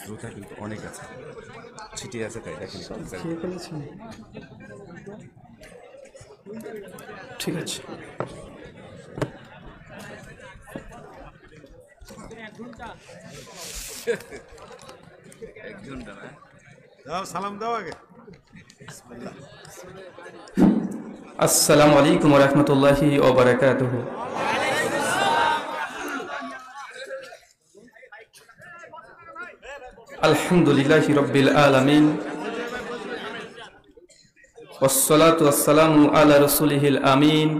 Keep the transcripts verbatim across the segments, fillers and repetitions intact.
জুতা কিন্তু অনেক আছে, ছিটিয়ে আছে, তাই দেখেন। ঠিক আছে, সালাম দাও আগে। আসসালামু আলাইকুম ওয়া রাহমাতুল্লাহি ওয়া বারাকাতুহু। আলহামদুলিল্লাহি রাব্বিল আলামিন ওয়াসসালাতু ওয়াসসালামু আলা রাসূলিহিল আমিন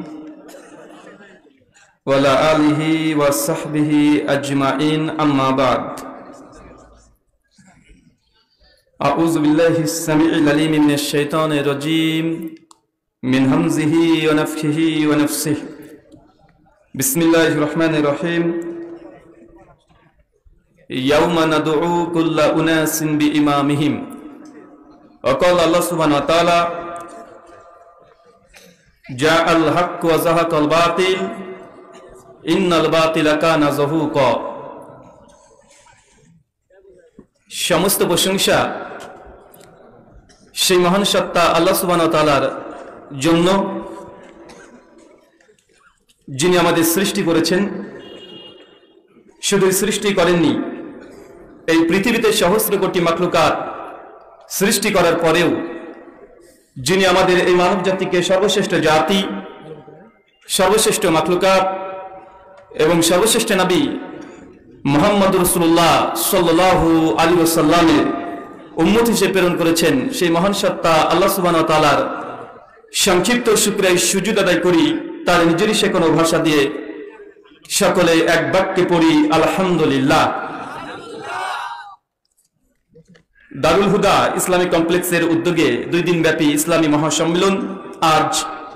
ওয়া আলা আলিহি ওয়া সাহবিহি আজমাইন, আম্মা বাদ। আউযু বিল্লাহিস সামিউল আলিম মিনাশ শাইতানির রাজীম মিন হামজিহি ওয়া নাফখিহি ওয়া নাফসিহি। বিসমিল্লাহির রহমানির রহিম। ইয়াউমা নাদউ কুল্লা উনাসিন বিইমামিহিম। ওয়া ক্বালা আল্লাহ সুবহানাহু ওয়া তাআলা জাআল হক ওয়া যাহাকাল বাতিল ইন্নাল বাতিলা কানা যাহুকা। সমস্ত প্রশংসা সেই মহান সত্তা আল্লাহ সুবহানাহু ওয়া তাআলার জন্য, যিনি আমাদের সৃষ্টি করেছেন। শুধু সৃষ্টি করেননি, এই পৃথিবীতে সহস্র কোটি মাখলুকাত সৃষ্টি করার পরেও যিনি আমাদের এই মানব জাতিকে সর্বশ্রেষ্ঠ জাতি, সর্বশ্রেষ্ঠ মাখলুকাত এবং সর্বশ্রেষ্ঠ নবী মুহাম্মদ রাসূলুল্লাহ সাল্লাল্লাহু আলাইহি ওয়াসাল্লামের উম্মত হিসেবে প্রেরণ করেছেন, সেই মহান সত্তা আল্লাহ সুবহানাহু ওয়া তাআলার সংক্ষিপ্ত শুকরিয়া সুজুদ আদায় করি। তার নিজেরই সে কোনো ভাষা দিয়ে সকলে এক বাক্যে পড়ি আলহামদুলিল্লাহ। দারুল হুদা ইসলামী কমপ্লেক্সের উদ্যোগে দুই দিন ব্যাপী ইসলামী মহাসম্মেলন আজ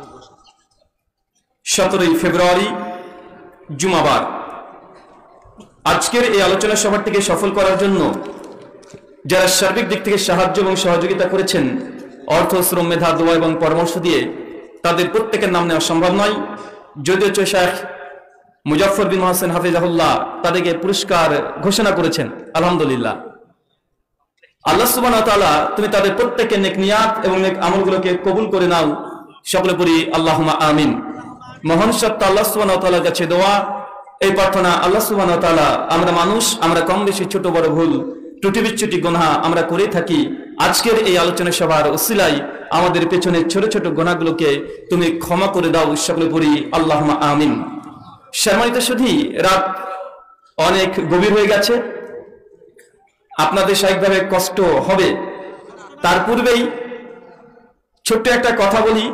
সতেরোই ফেব্রুয়ারি জুমাবার। আজকের এই আলোচনা সভাটিকে সফল করার জন্য যারা সার্বিক দিক থেকে সাহায্য এবং সহযোগিতা করেছেন, অর্থ, শ্রম, মেধা, দোয়া এবং পরামর্শ দিয়ে, তাদের প্রত্যেকের নাম নেওয়া সম্ভব নয়। যদিও শেখ মুজাফফর বিন হোসেন হাফিজাহুল্লাহ তাদেরকে পুরস্কার ঘোষণা করেছেন, আলহামদুলিল্লাহ। আল্লাহ সুবহানাহু ওয়া তাআলা তুমি তাদের প্রত্যেকের নেক নিয়াত এবং নেক আমলগুলোকে কবুল করে নাও, সকলে পড়ি আল্লাহুম্মা আমিন। মহান সত্তা আল্লাহ সুবহানাহু ওয়া তাআলার কাছে দোয়া, এই প্রার্থনা, আল্লাহ সুবহানাহু ওয়া তাআলা আমরা মানুষ, আমরা কম বেশি ছোট বড় ভুল ত্রুটি বিচ্যুতি গুনাহ আমরা করে থাকি। আজকের এই আলোচনা সভার উসিলায় আমাদের পেছনে ছোট ছোট গুনাহগুলোকে তুমি ক্ষমা করে দাও, সকলে পড়ি আল্লাহুম্মা আমিন। সম্মানিত সুধী, রাত অনেক গভীর হয়ে গেছে, আপনাদের স্বাভাবিকভাবে কষ্ট হবে। তার পূর্বেই ছোট্ট একটা কথা বলি।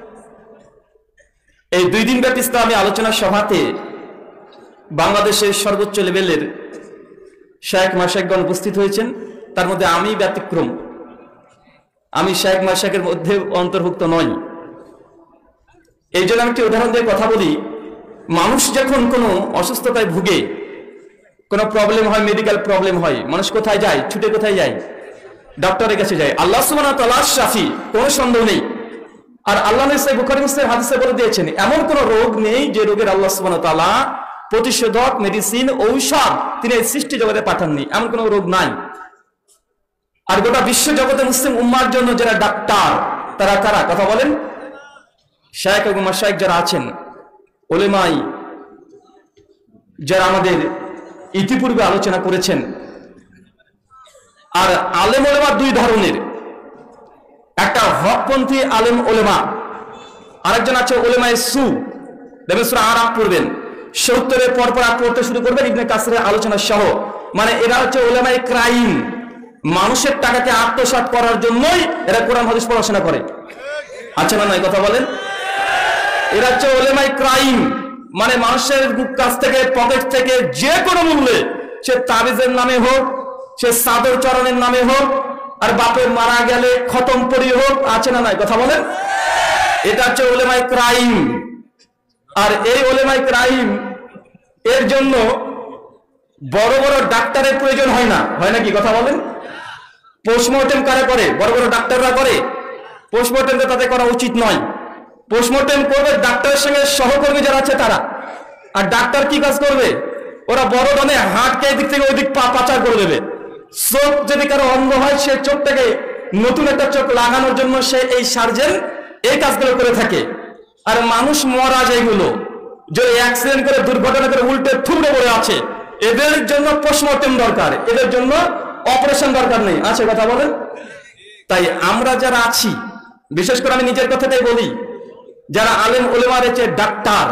এই দুই দিন ব্যাপী ইসলামী আলোচনা সভাতে বাংলাদেশের সর্বোচ্চ লেভেলের শায়েখ মাশায়েখগণ উপস্থিত হয়েছেন, তার মধ্যে আমি ব্যতিক্রম। আমি শায়েখ মাশায়েখের মধ্যে অন্তর্ভুক্ত নই। এই জন্য আমি একটি উদাহরণ দিয়ে কথা বলি। মানুষ যখন কোনো অসুস্থতায় ভুগে, কোনো প্রবলেম হয়, মেডিকেল প্রবলেম হয়, মানুষ কোথায় যায়? ছুটে কোথায় যায়? ডক্টরের কাছে যায়। আল্লাহ সুবহানাহু ওয়া তাআলা শাফি, কোনো সন্দেহ নেই। আর আল্লাহ নবী বুখারী মুসলিম হাদিসে বলে দিয়েছেন, এমন কোন রোগ নেই যে রোগের আল্লাহ সুবহানাহু ওয়া তাআলা প্রতিষেধক, মেডিসিন, ঔষধ তিনি এই সৃষ্টি জগতে পাঠাননি, এমন কোন রোগ নাই। আর গোটা বিশ্ব জগতে মুসলিম উম্মার জন্য যারা ডাক্তার, তারা কারা? কথা বলেন। শায়েখ এবং মাশায়েখ যারা আছেন, উলেমাই যারা আমাদের ইতিপূর্বে আলোচনা করেছেন। আর আলেম ওলেমা দুই ধরনের, একটা হকপন্থী আলেম ওলেমা, আরেকজন আছে ওলেমায়ে সু। দেখবেন সূরা আরাফ পড়বেন, সত্তরের পর পর পড়তে শুরু করবেন ইবনে কাসিরের আলোচনা সহ। মানে এরা হচ্ছে ওলেমায়ে ক্রাইম, মানুষের টাকাকে আত্মসাৎ করার জন্যই এরা কোরআন হাদিস পড়াশোনা করে। আচ্ছা না, নাই কথা বলেন। এরা হচ্ছে ওলেমায়ে ক্রাইম, মানে মানুষের কাছ থেকে, পকেট থেকে যে কোনো মূল্যে, সে তাবিজের নামে হোক, সে চাদর চরণের নামে হোক, আর বাপের মারা গেলে খতম পড়ি হোক, আছে না নাই কথা বলেন। এটা হচ্ছে ওলেমায়ে ক্রাইম। আর এই ওলেমায়ে ক্রাইম এর জন্য বড় বড় ডাক্তারের প্রয়োজন হয় না, হয় নাকি কথা বলেন। পোস্টমর্টেম কারা করে? বড় বড় ডাক্তাররা করে। পোস্টমর্টেমটা তাদের করা উচিত নয়। পোস্টমর্টেম করবে ডাক্তারের সঙ্গে সহকর্মী যারা আছে তারা। আর ডাক্তার কি কাজ করবে? ওরা বড় ধরনের হাটকে এদিক থেকে ওই দিক পাচার করে দেবে। চোখ যদি কারো অন্ধ হয়, সে চোখটাকে নতুন একটা চোখ লাগানোর জন্য সে এই সার্জেন এই কাজগুলো করে থাকে। আর মানুষ মরা যেগুলো যে অ্যাক্সিডেন্ট করে দুর্ঘটনা করে উল্টে থুবড়ে পড়ে আছে, এদের জন্য পোস্টমর্টেম দরকার, এদের জন্য অপারেশন দরকার নেই। আছে কথা বলেন? তাই আমরা যারা আছি, বিশেষ করে আমি নিজের কথাটাই বলি, যারা আলেম ওলেমা রয়েছে, ডাক্তার,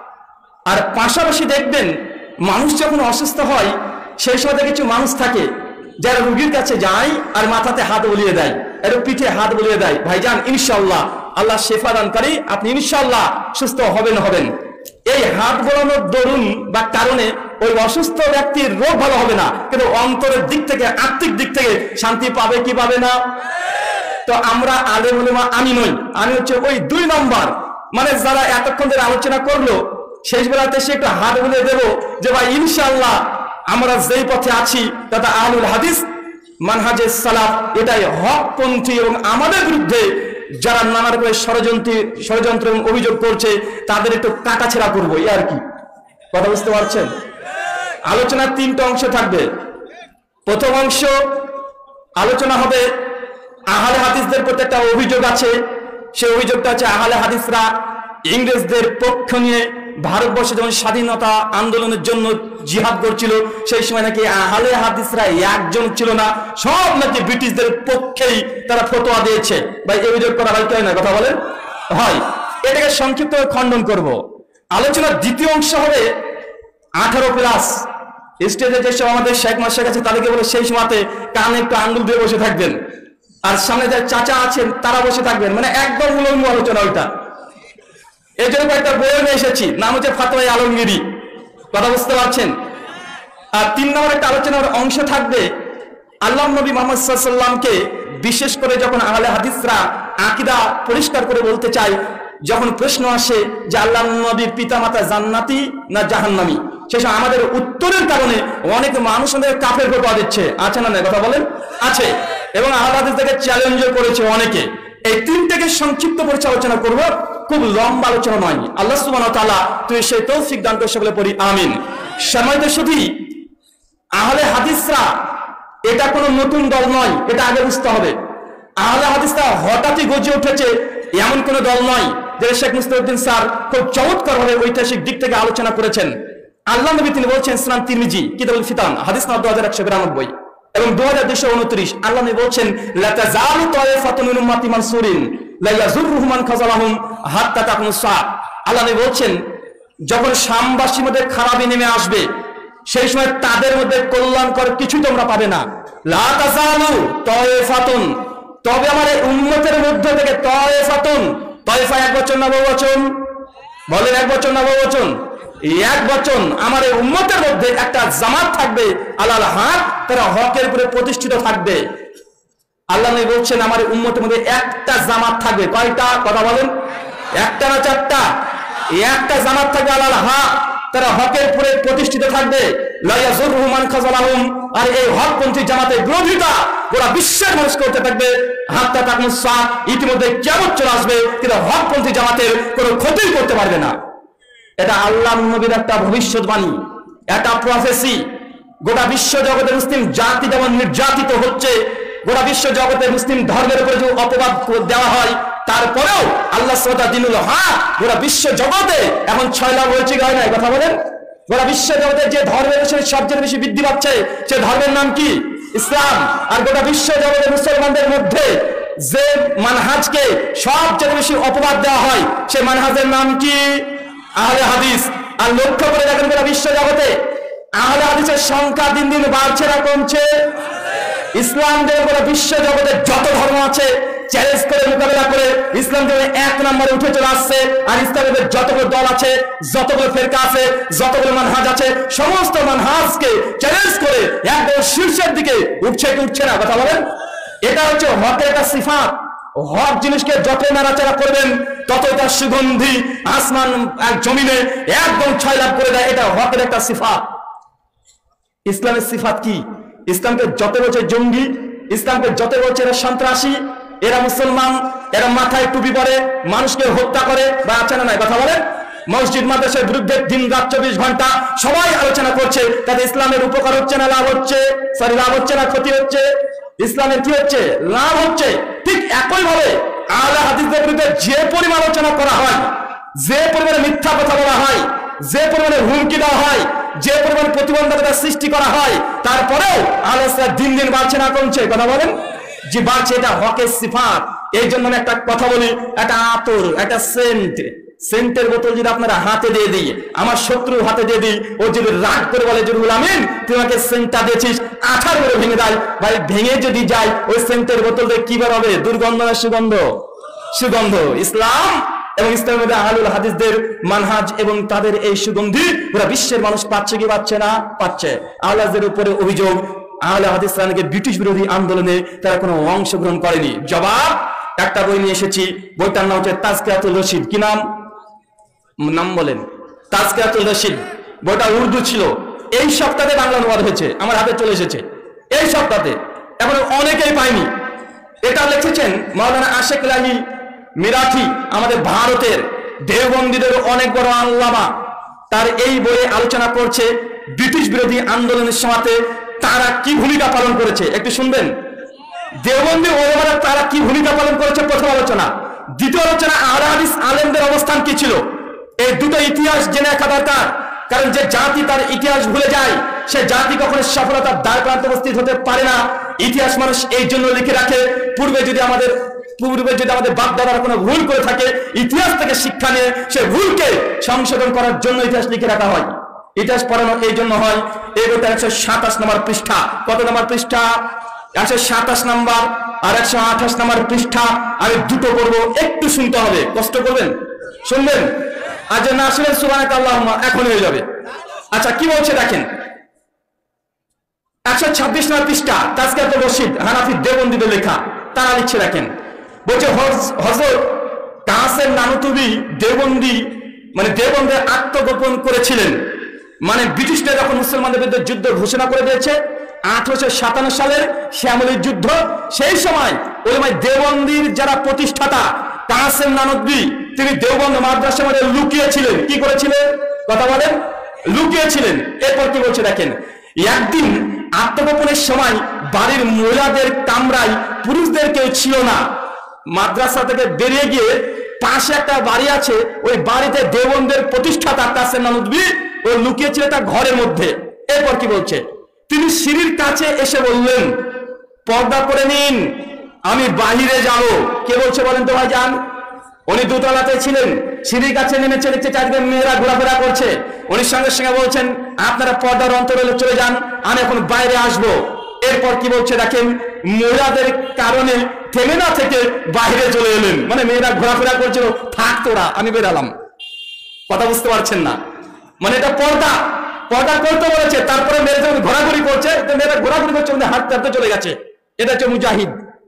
আর পাশাপাশি দেখবেন মানুষ যখন অসুস্থ হয় সেই সময় কিছু মানুষ থাকে যারা রুগীর কাছে যায় আর মাথাতে হাত বুলিয়ে দেয়, এর পিঠে হাত বুলিয়ে দেয়, ভাইজান ইনশাআল্লাহ আল্লাহ শেফা দানকারী, আপনি ইনশাআল্লাহ সুস্থ হবেন হবেন। এই হাত বোলানোর দরুন বা কারণে ওই অসুস্থ ব্যক্তির রোগ ভালো হবে না, কিন্তু অন্তরের দিক থেকে, আত্মিক দিক থেকে শান্তি পাবে কি পাবে না? তো আমরা আলেম ওলেমা আমি নই, আমি হচ্ছে ওই দুই নম্বর, মানে যারা এতক্ষণ ধরে আলোচনা করলো শেষ বেলাতে সে একটু হাত বুলিয়ে দেবো যে ভাই ইনশাআল্লাহ আমরা যেই পথে আছি তথা আহলুল হাদিস মানহাজে সালাফ, এটাই হকপন্থী, এবং আমাদের বিরুদ্ধে যারা নানা রকমের ষড়যন্ত্র ষড়যন্ত্র এবং অভিযোগ করছে তাদের একটু কাটাছেড়া করবো, এই আর কি। কথা বুঝতে পারছেন? আলোচনার তিনটা অংশ থাকবে। প্রথম অংশ আলোচনা হবে আহলে হাদিসদের প্রতি একটা অভিযোগ আছে, সেই অভিযোগটা হচ্ছে আহলে হাদিসরা ইংরেজদের পক্ষ নিয়ে ভারতবর্ষে যেমন স্বাধীনতা আন্দোলনের জন্য জিহাদ করছিল, সেই সময় নাকি আহলে হাদিসরা একজন ছিল না, সব নাকি ব্রিটিশদের পক্ষেই তারা ফতোয়া দিয়েছে। ভাই এই অভিযোগ করা হয় কি হয় না? কথা বলেন? হয়। এটাকে সংক্ষিপ্ত খণ্ডন করব। আলোচনার দ্বিতীয় অংশ হবে আঠারো প্লাস। স্টেজে যেসব আমাদের শেখ মাসের কাছে তাদেরকে বলে সেই সময়তে কানে একটু আঙ্গুল দিয়ে বসে থাকবেন, আর সামনে যারা চাচা আছেন তারা বসে থাকবেন, মানে একদম উলঙ্গ আলোচনা ওইটা। এই জন্য একটা বই নিয়ে এসেছি, নাম হচ্ছে ফাতোয়ায়ে আলমগীরি। কথা বুঝতে পারছেন? আর তিন নম্বর একটা আলোচনার অংশ থাকবে আল্লাহ নবী মুহাম্মদ সাল্লাল্লাহু আলাইহি ওয়াসাল্লামকে বিশেষ করে যখন আহলে হাদিসরা আকীদা পরিষ্কার করে বলতে চায়, যখন প্রশ্ন আসে যে আল্লাহ নবীর পিতামাতা জান্নাতি না জাহান্নামী, সেই সময় আমাদের উত্তরের কারণে অনেক মানুষ আমাদের কাফের ফতোয়া দিচ্ছে। আছে না? কথা বলেন? আছে। এবং আহলে হাদিসদেরকে চ্যালেঞ্জও করেছে অনেকে। এই তিনটাকে সংক্ষিপ্ত পরিচালনা করব, খুব লম্বা আলোচনা নয়। আল্লাহ সুবহানাহু ওয়া তাআলা তুই সেই তৌফিক দান করে সকলে পড়ি আমিন। সম্মানিত সুধী, আহলে হাদিসরা এটা কোনো নতুন দল নয়, এটা আগে বুঝতে হবে। আহলে হাদিসরা হঠাৎই গজে উঠেছে এমন কোনো দল নয়। যে শেখ মুস্তাফিউদ্দিন স্যার খুব চমৎকার ভাবে ঐতিহাসিক দিক থেকে আলোচনা করেছেন। আল্লাহ নবী তিনি বলছেন, সুনান তিরমিজি কিতাবুল ফিতান হাদিস নাম্বার দুই হাজার একশো বিরানব্বই এবং দুই হাজার দুইশো উনত্রিশ, আল্লাহ নবী বলছেন লা তাযালু তায়ফাতুন মিন উম্মতি মানসুরিন লা ইয়াযুররুহুম মান খাযালাহুম হাত্তা তাকুমুস সাআ। আল্লাহ নবী বলছেন যখন শামবাসীর মধ্যে খারাপি নেমে আসবে সেই সময় তাদের মধ্যে কল্যাণকর কিছু তোমরা পাবে না। লা তাযালু তায়ফাতুন, তবে আমার এই উম্মতের মধ্যে থেকে তায়ফাতুন, তায়ফা এক বচন না বহু বচন? বলেন এক বচন না বহু বচন? এক বচন। আমার এই উম্মতের মধ্যে একটা জামাত থাকবে আলাল হক, তারা হকের উপরে প্রতিষ্ঠিত থাকবে। আল্লাহ নবী বলছেন আমার এই উম্মতের মধ্যে একটা জামাত থাকবে। কয়টা? কথা বলেন? একটা না চারটা? একটা জামাত থাকবে আলাল হক, তারা হকের উপরে প্রতিষ্ঠিত থাকবে। লা ইয়াযুররুহুম মান খাযালাহুম, আর এই হকপন্থী জামাতের বিরোধিতা গোটা বিশ্বের মানুষ করতে থাকবে হাত্তা তাকুমুস সাআ, ইতিমধ্যে কিয়ামত চলে আসবে, কিন্তু হকপন্থী জামাতের কোনো ক্ষতি করতে পারবে না। এটা আল্লাহ নবীর একটা ভবিষ্যৎবাণী, একটা প্রফেসি। গোটা বিশ্ব জগতে মুসলিম জাতি যেমন নির্যাতিত হচ্ছে, গোটা বিশ্ব জগতে মুসলিম ধর্মের উপরে যে অপবাদ দেওয়া হয়, তারপরেও আল্লাহ সুবহানাহু ওয়া তাআলা দিনুল হক গোটা বিশ্ব জগতে এখন ছয় লাভ হয়েছে গায় না? কথা বলেন? গোটা বিশ্ব জগতে যে ধর্মের বিষয়ে সবচেয়ে বেশি বৃদ্ধি পাচ্ছে সে ধর্মের নাম কি? ইসলাম। আর গোটা বিশ্ব জগতে মুসলমানদের মধ্যে যে মানহাজকে সবচেয়ে বেশি অপবাদ দেওয়া হয় সে মানহাজের নাম কি? আহলে হাদিস। আর লক্ষ্য করে দেখেন গোটা বিশ্ব জগতে আহলে হাদিসের সংখ্যা দিন দিন বাড়ছে না কমছে? ইসলাম যে গোটা বিশ্ব জগতে যত ধর্ম আছে চ্যালেঞ্জ করে মোকাবেলা করে ইসলাম যেমন এক নম্বরে উঠে চলে আসছে, আর ইসলামের যতগুলো দল আছে, যতগুলো ফেরকা আছে, যতগুলো মানহাজ আছে, সমস্ত মানহাজকে চ্যালেঞ্জ করে একদম শীর্ষের দিকে উঠছে কি উঠছে না? কথা বলেন? এটা হচ্ছে হকের একটা সিফাত। হক জিনিসকে যত নাড়াচাড়া করবেন ততই তার সুগন্ধি আসমান আর জমিনে একদম ছয় লাভ করে দেয়। এটা হকের একটা সিফাত। ইসলামের সিফাত কি? ইসলামকে যত বলছে জঙ্গি, ইসলামকে যত বলছে এরা সন্ত্রাসী, এরা মুসলমান, এরা মাথায় টুপি পরে মানুষকে হত্যা করে, বা আছে না নাই? কথা বলেন? মসজিদ মাদ্রাসার বিরুদ্ধে দিন রাত চব্বিশ ঘন্টা সবাই আলোচনা করছে, তাতে ইসলামের উপকার হচ্ছে না লাভ হচ্ছে? সরি, লাভ হচ্ছে না ক্ষতি হচ্ছে? ইসলামের কি হচ্ছে? লাভ হচ্ছে। ঠিক একই ভাবে আহলে হাদিসদের বিরুদ্ধে যে পরিমাণ আলোচনা করা হয়, যে পরিমাণে মিথ্যা কথা বলা হয়, যে পরিমাণে হুমকি দেওয়া হয়, যে পরিমাণে প্রতিবন্ধকতা সৃষ্টি করা হয়, তারপরেও আহলে হাদিসরা দিন দিন বাড়ছে না কমছে? কথা বলেন। যে বাড়ছে, এটা হকের সিফাত। এই জন্য আমি একটা কথা বলি, একটা আতর, একটা সেন্ট, সেন্টের বোতল যদি আপনারা হাতে দিয়ে দিই, আমার শত্রুর হাতে দিয়ে দিই, ও যদি রাগ করে বলে জরুল আমিন তুই আমাকে সেন্টটা দিয়েছিস, আঠার করে ভেঙে দেয়, ভাই ভেঙে যদি যায় ওই সেন্টের বোতল দিয়ে কি বের হবে? দুর্গন্ধ না সুগন্ধ? সুগন্ধ। ইসলাম এবং ইসলামের মধ্যে আহলুল হাদিসদের মানহাজ এবং তাদের এই সুগন্ধি পুরো বিশ্বের মানুষ পাচ্ছে কি পাচ্ছে না? পাচ্ছে। আহলে হাদিসদের উপরে অভিযোগ, আহলে হাদিসরা নাকি ব্রিটিশ বিরোধী আন্দোলনে তারা কোনো অংশগ্রহণ করেনি। জবাব, একটা বই নিয়ে এসেছি, বইটার নাম হচ্ছে তাজকিরাতুল রশিদ। কি নাম? নাম বলেন। তাজকিরাতুল রশিদ। বইটা উর্দু ছিল, এই সপ্তাহে বাংলা অনুবাদ হয়েছে, আমার হাতে চলে এসেছে এই সপ্তাহে, এখন অনেকেই পায়নি। এটা লিখেছেন মাওলানা আশেক আলী মিরাঠি, আমাদের ভারতের দেওবন্দীদের অনেক বড় আল্লামা। তার এই বইয়ে আলোচনা করছে ব্রিটিশ বিরোধী আন্দোলনের সময়তে তারা কি ভূমিকা পালন করেছে। একটু শুনবেন, দেওবন্দী ওলামারা তারা কি ভূমিকা পালন করেছে, প্রথম আলোচনা। দ্বিতীয় আলোচনা, আহলে হাদিস আলেমদের অবস্থান কি ছিল। এই দুটো ইতিহাস জেনে রাখা দরকার, কারণ যে জাতি তার ইতিহাস ভুলে যায় সে জাতি কখনো সফলতার দ্বার প্রান্তে উপস্থিত হতে পারে না। ইতিহাস মানুষ এই জন্য লিখে রাখে, পূর্বে যদি আমাদের পূর্বে যদি আমাদের বাপ দাদারা কোনো ভুল করে থাকে, ইতিহাস থেকে শিক্ষা নিয়ে সে ভুলকে সংশোধন করার জন্য ইতিহাস লিখে রাখা হয়। ইতিহাস পড়ানো এই জন্য হয়। এই বইটা একশো সাতাশ নম্বর পৃষ্ঠা। কত নম্বর পৃষ্ঠা? একশো সাতাশ নম্বর আর একশো আঠাশ নম্বর পৃষ্ঠা। আমি দুটো পড়বো, একটু শুনতে হবে, কষ্ট করবেন, শুনবেন। আজ না শুনেন সুবহানাকাল্লাহুম্মা, এখন হয়ে যাবে। আচ্ছা, কি বলছে দেখেন, একশো ছাব্বিশ নম্বর পৃষ্ঠা, তাজকিরাতুল রশিদ, হানাফি দেওবন্দীদের লেখা। তারা লিখছে দেখেন, বলছে হযরত কাসেম নানুতুবি দেওবন্দি মানে দেওবন্দে আত্মগোপন করেছিলেন। মানে ব্রিটিশরা যখন মুসলমানদের বিরুদ্ধে যুদ্ধ ঘোষণা করে দিয়েছে আঠারোশো সাতান্ন সালের শ্যামলীর যুদ্ধ, সেই সময় ওলামায়ে দেওবন্দির যারা প্রতিষ্ঠাতা কাসেম নানুতুবি, তিনি দেওবন্দ মাদ্রাসার মধ্যে লুকিয়েছিলেন। কি করেছিলেন? কথা বলেন। লুকিয়েছিলেন। এরপর কি বলছে দেখেন, একদিন আত্মগোপনের সময় বাড়ির মহিলাদের কামরায় পুরুষদের কেউ ছিল না। মাদ্রাসা থেকে বেরিয়ে গিয়ে পাশে একটা বাড়ি আছে, ওই বাড়িতে দেওবন্দের প্রতিষ্ঠাতা কাসেম নানুতুবি ও লুকিয়েছিল তার ঘরের মধ্যে। এরপর কি বলছে, তিনি সিঁড়ির কাছে এসে বললেন, পর্দা করে নিন, আমি বাহিরে যাব। কে বলছে বলেন তো ভাইজান? উনি দোতলাতে ছিলেন, সিঁড়ির কাছে নেমেছে, দেখছে চারদিকে মেয়েরা ঘোরাফেরা করছে। উনি সঙ্গে সঙ্গে বলছেন, আপনারা পর্দার অন্তরালে চলে যান, আমি এখন বাইরে আসবো। এরপর কি বলছে দেখেন, মহিলাদের কারণে থেমে না থেকে বাইরে চলে এলেন। মানে মেয়েরা ঘোরাফেরা করছিল, থাক তোরা, আমি বেরালাম। কথা বুঝতে পারছেন না? মানে এটা পর্দা, পর্দা করতে বলেছে। তারপরে মেয়েরা যখন ঘোরাঘুরি করছে, মেয়েরা ঘোরাঘুরি করছে, হাত টানতে চলে গেছে। এটা হচ্ছে মুজাহিদ,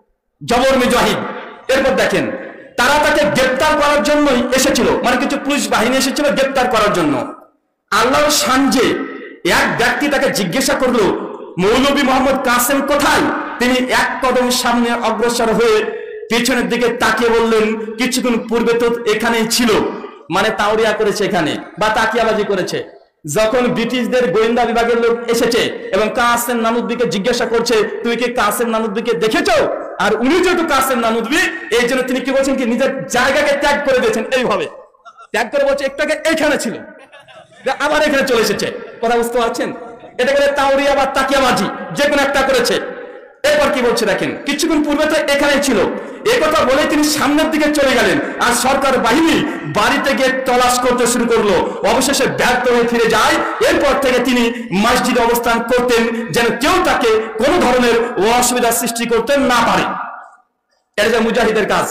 জবর মুজাহিদ। এরপর দেখেন, তারা তাকে গ্রেপ্তার করার জন্যই এসেছিল, মানে কিছু পুলিশ বাহিনী এসেছিল গ্রেপ্তার করার জন্য। আল্লাহর সানজে এক ব্যক্তি তাকে জিজ্ঞাসা করলো, মৌলভী মোহাম্মদ কাসেম কোথায়? তিনি এক কদম সামনে অগ্রসর হয়ে পেছনের দিকে তাকিয়ে বললেন, কিছুক্ষণ পূর্বে তো এখানেই ছিল। মানে তাওরিয়া করেছে এখানে, বা তাকিয়াবাজি করেছে। যখন ব্রিটিশদের গোয়েন্দা বিভাগের লোক এসেছে এবং কাসেম নানুতুবিকে জিজ্ঞাসা করছে, তুমি কি কাসেম নানুতুবিকে দেখেছো? আর উনি যেহেতু কাসেম নানুতুবি, এই জন্য তিনি কি বলছেন, কি নিজের জায়গাকে ত্যাগ করে দিয়েছেন। এইভাবে ত্যাগ করে বলছে, একটু আগে এইখানে ছিল, আবার এখানে চলে এসেছে। কথা বুঝতে পারছেন? এটা করে তাওরিয়া বা তাকিয়াবাজি, যে কোনো একটা করেছে। এরপর কি বলছে দেখেন, কিছুক্ষণ পূর্বে তো এখানেই ছিল। এই কথা বলে তিনি সামনের দিকে চলে গেলেন, আর সরকার বাহিনী বাড়িতে গিয়ে তলাশ করতে শুরু করলো। অবশেষে ব্যর্থ হয়ে ফিরে যায়। এরপর থেকে তিনি মসজিদে অবস্থান করতেন, যেন কেউ তাকে কোনো ধরনের অসুবিধা সৃষ্টি করতে না পারে। এটা যে মুজাহিদের কাজ।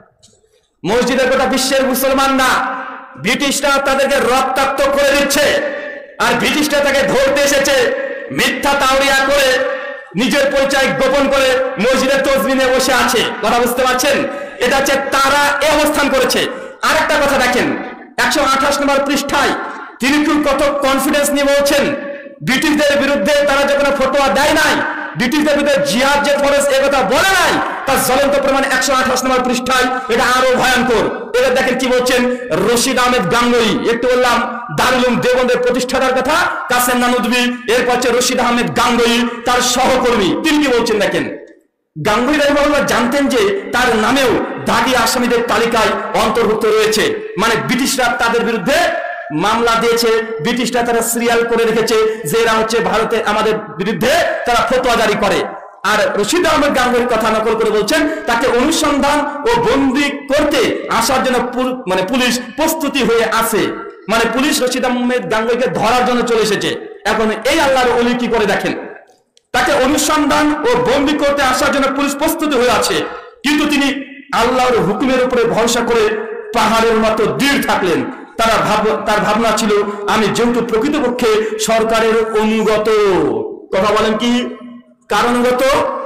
মসজিদের গোটা বিশ্বের মুসলমানরা, ব্রিটিশরা তাদেরকে রক্তাক্ত করে দিচ্ছে, আর ব্রিটিশরা তাকে ধরতে এসেছে মিথ্যা তাওরিয়া করে, নিজের পরিচয় গোপন করে মসজিদের তসবিহে বসে আছে। কথা বুঝতে পারছেন? এটা হচ্ছে তারা এই অবস্থান করেছে। আর একটা কথা দেখেন, একশো আঠাশ নম্বর পৃষ্ঠায় তিনি কত কনফিডেন্স নিয়ে বলছেন, ব্রিটিশদের বিরুদ্ধে তারা যখন ফতোয়া দেয় নাই, ব্রিটিশদের বিরুদ্ধে জিহাদ যে ফরজ এ কথা বলে নাই, তার জ্বলন্ত প্রমাণ একশো আঠাশ নম্বর পৃষ্ঠায়, এটা আরো ভয়ঙ্কর। এটা দেখেন কি বলছেন রশিদ আহমেদ গাঙ্গুই, একটু বললাম দারুল উলুম দেওবন্দের প্রতিষ্ঠাতার কথা কাসেম নানুদবি, এরপর হচ্ছে রশিদ আহমেদ গাঙ্গুই তার সহকর্মী, তিনি কি বলছেন দেখেন। গাঙ্গুই রাহিমাহুল্লাহ জানতেন যে তার নামেও দাগি আসামিদের তালিকায় অন্তর্ভুক্ত রয়েছে, মানে ব্রিটিশরা তাদের বিরুদ্ধে মামলা দিয়েছে, ব্রিটিশরা তারা সিরিয়াল করে রেখেছে যে এরা হচ্ছে ভারতে আমাদের বিরুদ্ধে তারা ফতোয়া জারি করে। আর রশিদ আহমেদ গাঙ্গুইর কথা নকল করে বলছেন তাকে অনুসন্ধান ও বন্দী করতে আসার জন্য মানে পুলিশ প্রস্তুতি হয়ে আছে, মানে পুলিশ রশিদ আহমেদ গাঙ্গুইকে ধরার জন্য চলে এসেছে। এখন এই আল্লাহর ওলি কি করে দেখেন, তাকে অনুসন্ধান ও বন্দী করতে আসার জন্য পুলিশ প্রস্তুতি হয়ে আছে, কিন্তু তিনি আল্লাহর হুকুমের উপরে ভরসা করে পাহাড়ের মতো দৃঢ় থাকলেন। তারা ভাব তার ভাবনা ছিল আমি যেহেতু প্রকৃতপক্ষে সরকারের অনুগত, কথা বলেন কি কারণগত,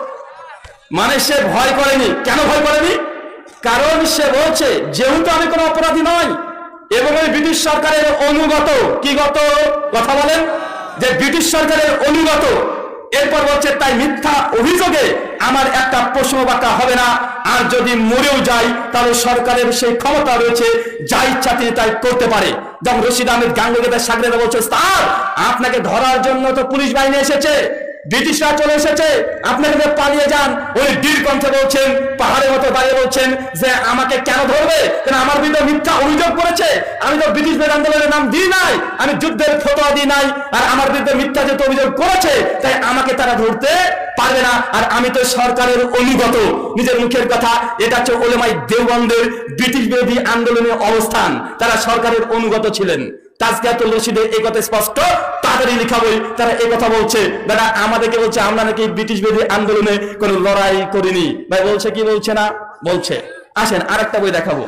মানে সে ভয় করেনি। কেন ভয় করেনি? কারণ সে বলছে যেহেতু আমি কোনো অপরাধী নয় এবং এই ব্রিটিশ সরকারের অনুগত, কি গত কথা বলেন, যে ব্রিটিশ সরকারের অনুগত। এরপর বলছে তাই মিথ্যা অভিযোগে আমার একটা প্রশ্ন বাঁকা হবে না, আর যদি মরেও যাই তাহলে সরকারের সেই ক্ষমতা রয়েছে যা ইচ্ছা তিনি তাই করতে পারে। যেমন রশিদ আহমেদ গাঙ্গুইকে তার সাগরেরা বলছে স্যার আপনাকে ধরার জন্য তো পুলিশ বাহিনী এসেছে, ব্রিটিশরা চলে এসেছে, আপনাকে পালিয়ে যান। ওই দীর কণ্ঠে বলছেন, পাহাড়ের মতো দাঁড়িয়ে বলছেন যে আমাকে কেন ধরবে, কেন আমার বিরুদ্ধে মিথ্যা অভিযোগ করেছে, আমি তো ব্রিটিশ বিরোধী আন্দোলনের নাম দিই নাই, আমি যুদ্ধের ফতোয়া দিই নাই, আর আমার বিরুদ্ধে মিথ্যা যেহেতু অভিযোগ করেছে তাই আমাকে তারা ধরতে পারবে না, আর আমি তো সরকারের অনুগত। নিজের মুখের কথা, এটা হচ্ছে উলেমায়ে দেওবন্দের ব্রিটিশ বিরোধী আন্দোলনের অবস্থান, তারা সরকারের অনুগত ছিলেন। তাজকিয়াতুল রশিদে এই কথা স্পষ্ট, তাদেরই লেখা বই, তারা এই কথা বলছে। দাদা আমাদেরকে বলছে আমরা নাকি ব্রিটিশ বিরোধী আন্দোলনে কোনো লড়াই করিনি, ভাই বলছে কি বলছে না বলছে। আসেন আরেকটা বই দেখাবো,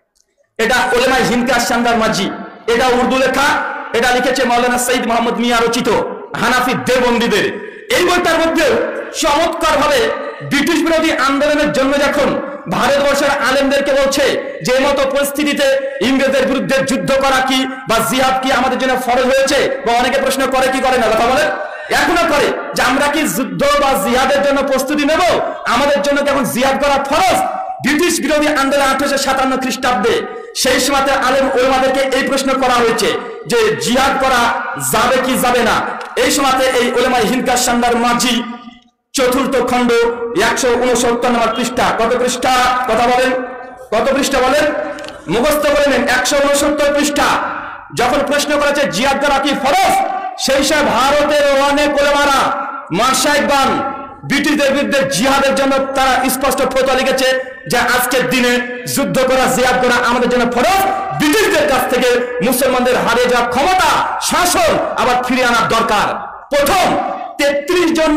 এটা উলেমায়ে হিন্দ কা শানদার মাঝি, এটা উর্দু লেখা, এটা লিখেছে মাওলানা সৈয়দ মোহাম্মদ মিয়া রচিত হানাফি দেওবন্দীদের। এই বইটার মধ্যে চমৎকার ভাবে ব্রিটিশ বিরোধী আন্দোলনের জন্য যখন ভারতবর্ষের আলেমদেরকে বলছে যে মতো পরিস্থিতিতে ইংরেজদের বিরুদ্ধে যুদ্ধ করা কি বা জিহাদ কি আমাদের জন্য ফরজ হয়েছে, বা অনেকে প্রশ্ন করে কি করে না, কথা বলেন এখনো করে যে আমরা কি যুদ্ধ বা জিহাদের জন্য প্রস্তুতি নেব, আমাদের জন্য কি এখন জিহাদ করা ফরজ। ব্রিটিশ বিরোধী আন্দোলন আঠারোশো সাতান্ন খ্রিস্টাব্দে সেই সময় আলেম ওলামাদেরকে এই প্রশ্ন করা হয়েছে যে জিহাদ করা যাবে কি যাবে না। এই সময় এই উলেমায়ে হিন্দ কা শানদার মাঝি চতুর্থ খণ্ড একশো উনসত্তর নম্বর পৃষ্ঠা, কত পৃষ্ঠা কথা বলেন, কত পৃষ্ঠা বলেন, মুখস্থ করে নেন, একশো উনসত্তর পৃষ্ঠা। যখন প্রশ্ন করেছে জিহাদ করা কি ফরজ, সেই সময় ভারতের অনেক ওলামারা মাশায়েখগণ ব্রিটিশদের বিরুদ্ধে জিহাদের জন্য তারা স্পষ্ট ফতোয়া লিখেছে যে আজকের দিনে যুদ্ধ করা জিহাদ করা আমাদের জন্য ফরজ, ব্রিটিশদের কাছ থেকে মুসলমানদের হারিয়ে যাওয়া ক্ষমতা শাসন আবার ফিরিয়ে আনার দরকার। প্রথম তেত্রিশ জন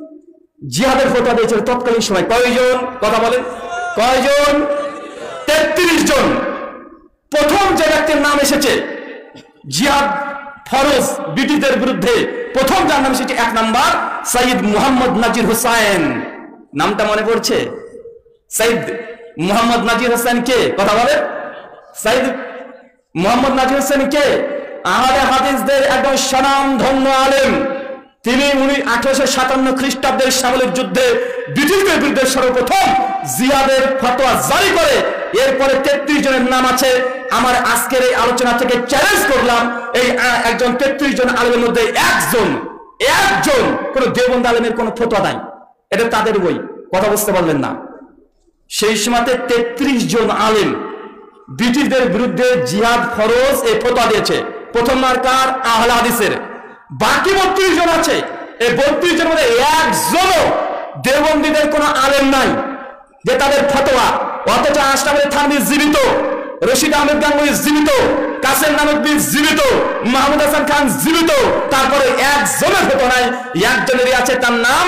জিহাদের ফতোয়া দিয়েছিল তৎকালীন সময়, কয়জন কথা বলেন, কয়জন, তেত্রিশ জন। প্রথম যে ব্যক্তির নাম এসেছে জিহাদ ফরজ ব্রিটিশদের বিরুদ্ধে, প্রথম যার নাম এসেছে এক নাম্বার সৈয়দ মোহাম্মদ নাজির হুসাইন, নামটা মনে পড়ছে, সৈয়দ মোহাম্মদ নাজির হুসাইন কে কথা বলেন, সৈয়দ মোহাম্মদ নাজির হুসাইন কে আহলে হাদিসদের একদম স্বনামধন্য আলেম। তিনি উনি আঠারোশো সাতান্ন খ্রিস্টাব্দের সামরিক যুদ্ধে ব্রিটিশদের বিরুদ্ধে সর্বপ্রথম জিহাদের ফতোয়া জারি করে। এরপরে তেত্রিশ জনের নাম আছে। আমার আজকের এই আলোচনা থেকে চ্যালেঞ্জ করলাম এই একজন তেত্রিশ জন আলেমের মধ্যে একজন একজন কোন দেওবন্দ আলেমের কোন ফতোয়া নাই, এটা তাদের বই, কথা বুঝতে পারলেন না। সেই সময় তেত্রিশ জন আলেম ব্রিটিশদের বিরুদ্ধে জিহাদ ফরজ এই ফতোয়া দিয়েছে। প্রথম নারকার আহলে হাদিসের, বাকি বত্রিশ জন আছে, এই বত্রিশ জনের মধ্যে একজনও দেওবন্দীদের কোন আলেম নাই যে তাদের ফতোয়া, অথচ আশরাফ আলী থানভী জীবিত, রশিদ আহমেদ গাঙ্গুই জীবিত, কাসেম নানুতুবি জীবিত, মাহমুদ হাসান খান জীবিত, তারপরে একজনের ফতোয়া নাই। একজনেরই আছে, তার নাম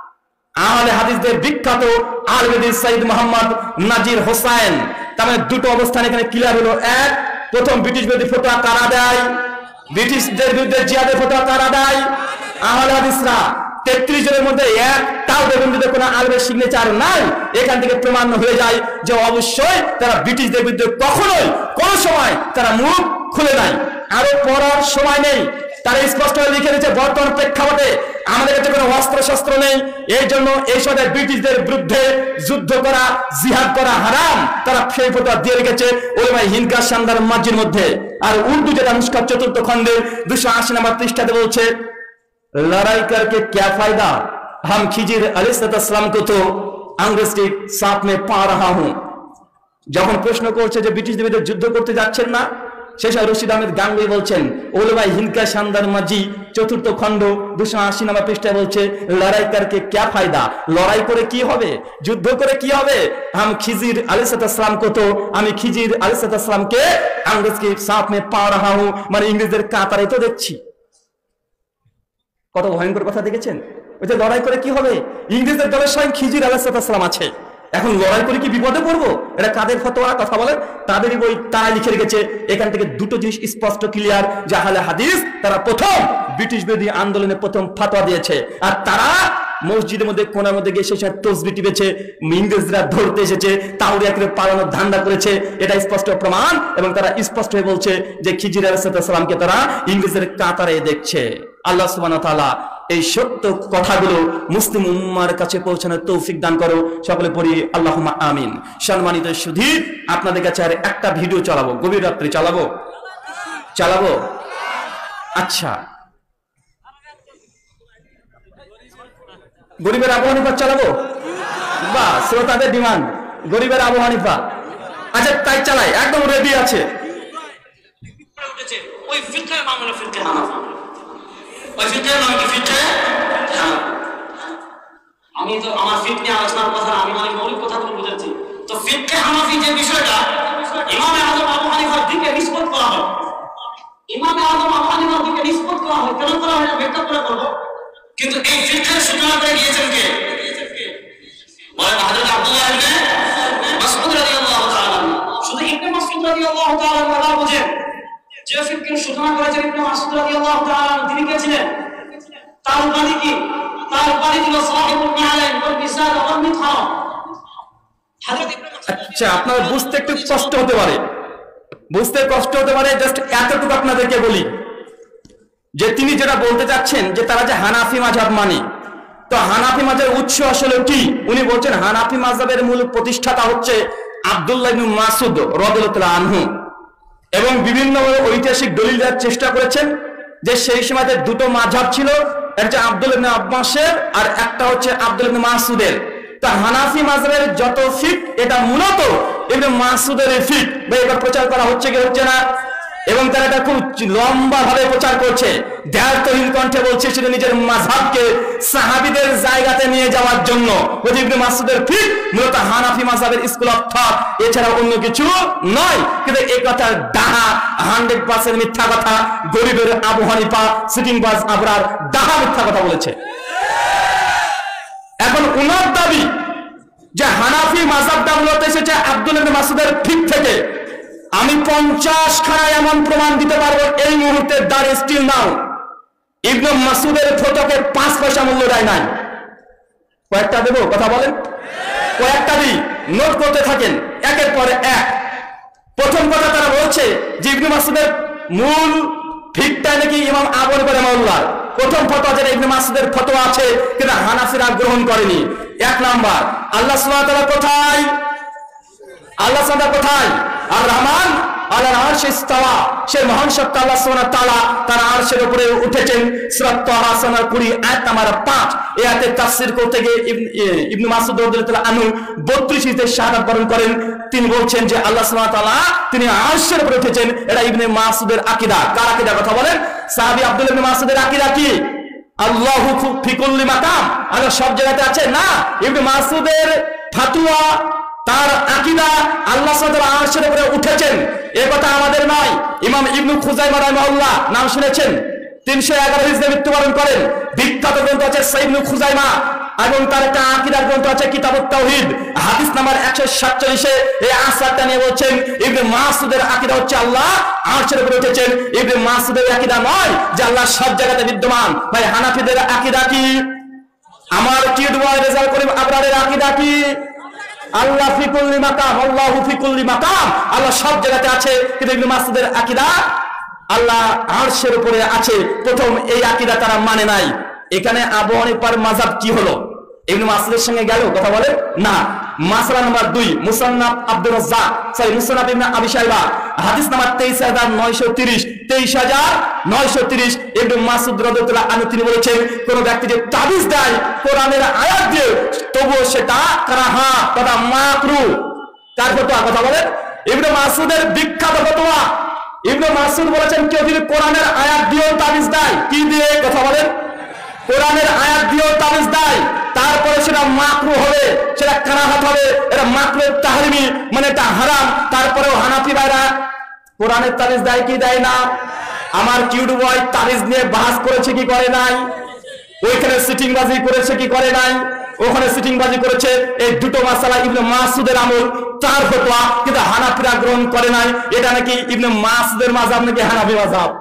আহলে হাদিসদের বিখ্যাত আলমেদি সৈয়দ মোহাম্মদ নাজির হোসাইন। তার মানে দুটো অবস্থান এখানে ক্লিয়ার হলো। এক, প্রথম ব্রিটিশ বিরোধী ফতোয়া কারা দেয়, ব্রিটিশদের বিরুদ্ধে জিহাদের ফতোয়া কারা দেয়, আহলে হাদিসরা। তেত্রিশ জনের মধ্যে একটাও দেওবন্দীদের কোনো আলেমের সিগনেচার নাই। এখান থেকে প্রমাণ হয়ে যায় যে অবশ্যই তারা ব্রিটিশদের বিরুদ্ধে কখনোই কোন সময় তারা মুখ খুলে নাই। আরো পড়ার সময় নেই, তারা স্পষ্ট লিখে দিয়েছে বর্তমান প্রেক্ষাপটে আমাদের কাছে কোনো অস্ত্র শস্ত্র নেই, এই জন্য এই সময় ব্রিটিশদের বিরুদ্ধে যুদ্ধ করা, জিহাদ করা হারাম। তারা সেই ফতোয়া দিয়ে রেখেছে ওলামায়ে হিন্দ কা শানদার মাজির মধ্যে। আর উর্দু যেটা নুসখাত চতুর্থ খণ্ডের দুশো আশি নম্বর পৃষ্ঠাতে বলছে, লড়াই করকে क्या फायदा, हम खिजिर अलैहिस्सलाम को तो अंग्रेज के साथ में पा रहा हूं। যখন প্রশ্ন করছে যে ব্রিটিশদের বিরুদ্ধে যুদ্ধ করতে যাচ্ছেন না, শেষ রশিদ আহমেদ গাঙ্গুই বলছেন ওলামায়ে হিন্দ কা শানদার মাজি চতুর্থ খণ্ড দুশো আশি নম্বর পৃষ্ঠায় বলছে, লড়াই করকে क्या फायदा, লড়াই করে কি হবে, যুদ্ধ করে কি হবে, हम खिजिर अलैहिस्सलाम को तो আমি খিজির अलैहिस्सलाम के अंग्रेज के साथ में पा रहा हूं, মানে ইংরেজদের কাতারে তো দেখছি। কত ভয়ঙ্কর কথা দেখেছেন? ওই যে লড়াই করে কি হবে, ইংরেজদের দলের স্বয়ং খিজির আলাইহিসসালাম আছে, এখন লড়াই করে কি বিপদে পড়বো? এটা কাদের ফতোয়া কথা বলেন? তাদেরই বই, তারা লিখে রেখেছে। এখান থেকে দুটো জিনিস স্পষ্ট ক্লিয়ার, যে আহলে হাদিস তারা প্রথম ব্রিটিশ বিরোধী আন্দোলনে প্রথম ফতোয়া দিয়েছে, আর তারা মসজিদের মধ্যে কোনার মধ্যে গিয়ে সেই সময় তসবিহ টিপেছে, ইংরেজরা ধরতে এসেছে, তাওরিয়া করে পালানোর ধান্দা করেছে, এটা স্পষ্ট প্রমাণ। এবং তারা স্পষ্ট হয়ে বলছে যে খিজির আলাইহিসসালামকে তারা ইংরেজদের কাতারে দেখছে। আল্লাহ সুবহানাহু ওয়া তাআলা এই সত্য কথাগুলো মুসলিম উম্মার কাছে পৌঁছানোর তৌফিক দান করো, সকলে পড়ি আল্লাহুম্মা আমিন। সম্মানিত সুধী, আপনাদের কাছে আর একটা ভিডিও চালাবো, গভীর রাত্রে চালাবো চালাবো আচ্ছা, গরিবের আবু হানিফা চালাবো, বা শ্রোতাদের ডিমান্ড গরিবের আবু হানিফা, আচ্ছা তাই চালাই, একদম রেডি আছে। ওই ফিতনার মামলা ফিতনা হানাফি, ওই ফিতনার নাম কি ফিতনা হানাফি। আমি তো আমার ফিতনা আলোচনার কথা, আমি মানে মৌলিক কথাগুলো বুঝাচ্ছি। তো ফিতনা হানাফি যে বিষয়টা ইমামে আযম আবু হানিফার দিকে নিসবত করা হয়, ইমামে আযম আবু হানিফার দিকে নিসবত করা হয়, কেন করা হয় ব্যাখ্যা করে বলবো। কিন্তু এই ফিতনার সূচনা করে গিয়েছেন কে? বলেন হযরত আব্দুল্লাহ ইবনে মাসউদ রাদিয়াল্লাহু তাআলা। শুধু ইবনে মাসউদ রাদিয়াল্লাহু তাআলা কথা বুঝেন, যে ফিতনার সূচনা করেছেন ইবনে মাসউদ রাদিয়াল্লাহু তাআলা, তিনি কে ছিলেন? তার উপাধি কি? তার উপাধি ছিল সাহিবুল মাআলাইন ওয়াল মিসাল ওয়াল মিতহার। হযরত ইবনে মাসউদ, আচ্ছা আপনারা বুঝতে একটু কষ্ট হতে পারে, বুঝতে কষ্ট হতে পারে, জাস্ট এতটুকু আপনাদেরকে বলি যে তিনি যেটা বলতে চাচ্ছেন যে তারা যে হানাফি মাযহাব মানে, তো হানাফি মাযহাবের উৎস আসলে কি? উনি বলছেন হানাফি মাযহাবের মূল প্রতিষ্ঠাতা হচ্ছে আব্দুল্লাহ ইবনে মাসউদ রাদিয়াল্লাহু তাআলা আনহু, এবং বিভিন্ন ঐতিহাসিক দলিল দেওয়ার চেষ্টা করেছেন যে সেই সময়তে দুটো মাযহাব ছিল, একটা আব্দুল্লাহ ইবনে আব্বাসের আর একটা হচ্ছে আব্দুল্লাহ ইবনে মাসউদের। তা হানাফি মাযহাবের যত ফিক এটা মূলত ইবনে মাসউদের ফিক, বা এটা প্রচার করা হচ্ছে কি হচ্ছে না? এবং তারা এটা খুব লম্বা ভাবে প্রচার করছে, দ্ব্যর্থহীন কণ্ঠে বলছে সেটা নিজের মাযহাবকে সাহাবীদের জায়গাতে নিয়ে যাওয়ার জন্য। ইবনে মাসউদের ফিক মূলত হানাফি মাযহাবের স্কুল অফ থট, এছাড়া অন্য কিছু নয়। কিন্তু এই কথা ডাহা, হান্ড্রেড পার্সেন্ট মিথ্যা কথা। গরিবের আবু হানিফা সিটিং বাজ আবরার ডাহা মিথ্যা কথা বলেছে। এখন উনার দাবি যে হানাফি মাযহাবটা মূলত এসেছে আব্দুল্লাহ ইবনে মাসউদের ফিক থেকে। আমি পঞ্চাশ খানা এমন প্রমাণ দিতে পারবো এই মুহূর্তে, দাঁড় স্টিল নাও, ইবনে মাসউদের ফতোয়াকে পাঁচ পয়সা মূল্য দেয় নাই। কয়েকটা দেবো, কথা বলেন, কয়েকটা দিই, নোট করতে থাকেন একের পরে এক। প্রথম কথা তারা বলছে যে ইবনে মাসউদের মূল ফিকটা নাকি ইমাম আবু হানিফা রাহিমাহুল্লাহ। প্রথম ফতোয়া যেটা ইবনে মাসউদের ফতোয়া আছে, কিন্তু হানাফিরা গ্রহণ করেনি। এক নাম্বার, আল্লাহ সুবহানাহু ওয়া তাআলা কোথায়? আল্লাহ সুবহানাহু ওয়া তাআলা কোথায়? আর রহমান আলাল আরশে ইস্তাওয়া, সে মহান সত্তা আল্লাহ সুবহানাহু ওয়া তাআলা তার আরশের উপরে উঠেছেন। সূরা তাহা সূরা কুড়ি আয়াত নাম্বার পাঁচ। এই আয়াতের তাফসীর করতে গিয়ে ইবনে মাসউদ রাদিয়াল্লাহু তাআলা আনহু বত্রিশ তে শাহাদাত বরণ করেন। তিনি বলছেন যে আল্লাহ সুবহানাহু ওয়া তাআলা তিনি আরশের উপরে উঠেছেন। এটা ইবনে মাসউদের আকীদা। কার আকীদা কথা বলেন? সাহাবী আব্দুল্লাহ ইবনে মাসউদের আকীদা কি? আল্লাহু ফি কুল্লি মাকাম, আল্লাহ সব জায়গাতে আছে না। ইবনে মাসউদের ফতোয়া, তার আকীদা আল্লাহ সুবহানাহু ওয়া তাআলা আরশের উপরে উঠেছেন, এই কথা আমাদের নয়। ইমাম ইবনে খুজাইমা রাহিমাহুল্লাহ, নাম শুনেছেন? তিনশো এগারো হিজরি মৃত্যুবরণ করেন। বিখ্যাত গ্রন্থ আছে সহিহ ইবনে খুজাইমা, এবং তার একটা আকীদার গ্রন্থ আছে কিতাবুত তাওহীদ, হাদিস নাম্বার একশো সাতচল্লিশ এ এই আসারটা নিয়ে বলছেন ইবনে মাসউদের আকীদা হচ্ছে আল্লাহ আরশের উপরে উঠেছেন। ইবনে মাসউদের আকীদা নয় যে আল্লাহ সব জায়গাতে বিদ্যমান। ভাই হানাফিদের আকীদা কি? আমার কিড বয় রেজাল্ট করিম আবরারের আকীদা কি? আল্লাহ ফি কুল্লি মাকাম, আল্লাহু ফি কুল্লি মাকাম, আল্লাহ সব জায়গাতে আছে। কিন্তু ইবনে মাসউদের আকীদা আল্লাহ আরশের উপরে আছে, প্রথম এই আকীদা তারা মানে নাই। এখানে আবু হানিফার মাযহাব কি হলো? ইবনে মাসউদের সঙ্গে গেল কথা বলে না। মাসআলা নাম্বার দুই, মুসান্নাফ আব্দুর রাজ্জাক সহি মুসনাদ ইবনে আবি শাইবা হাদিস নাম্বার তেইশ হাজার নয়শো তিরিশ তেইশ হাজার নয়শো তিরিশ ইবনে মাসউদ রাদিয়াল্লাহু আনহু তিনি বলেছেন, কোন ব্যক্তি যে তাবিজ দেয় কোরআনের আয়াত দিয়ে, তবুও সেটা কারাহা তথা মাকরুহ। কার ফতোয়া কথা বলেন? ইবনে মাসউদের বিখ্যাত ফতোয়া। ইবনে মাসউদ বলেছেন, কেউ যদি কোরআনের আয়াত দিয়েও তাবিজ দেয়, কি দিয়ে কথা বলেন? কোরআনের আয়াত দিয়েও তাবিজ দেয়, তারপরে সেটা মাকরুহ হবে, সেটা কারাহাত হবে, এটা মাকরুহ তাহরিমি, মানে এটা হারাম। তারপরেও হানাফি ভাইরা কোরআনের তাবিজ দেয় কি দেয় না? আমার কিউট বয় তাবিজ নিয়ে বাহাস করেছে কি করে নাই? ওইখানে সিটিংবাজি করেছে কি করে নাই? ওখানে সিটিংবাজি করেছে। এই দুটো মাসালা ইবনে মাসউদের আমল, তার ফতোয়া, কিন্তু হানাফিরা গ্রহণ করে নাই। এটা নাকি ইবনে মাসউদের মাযহাব নাকি হানাফি মাযহাব।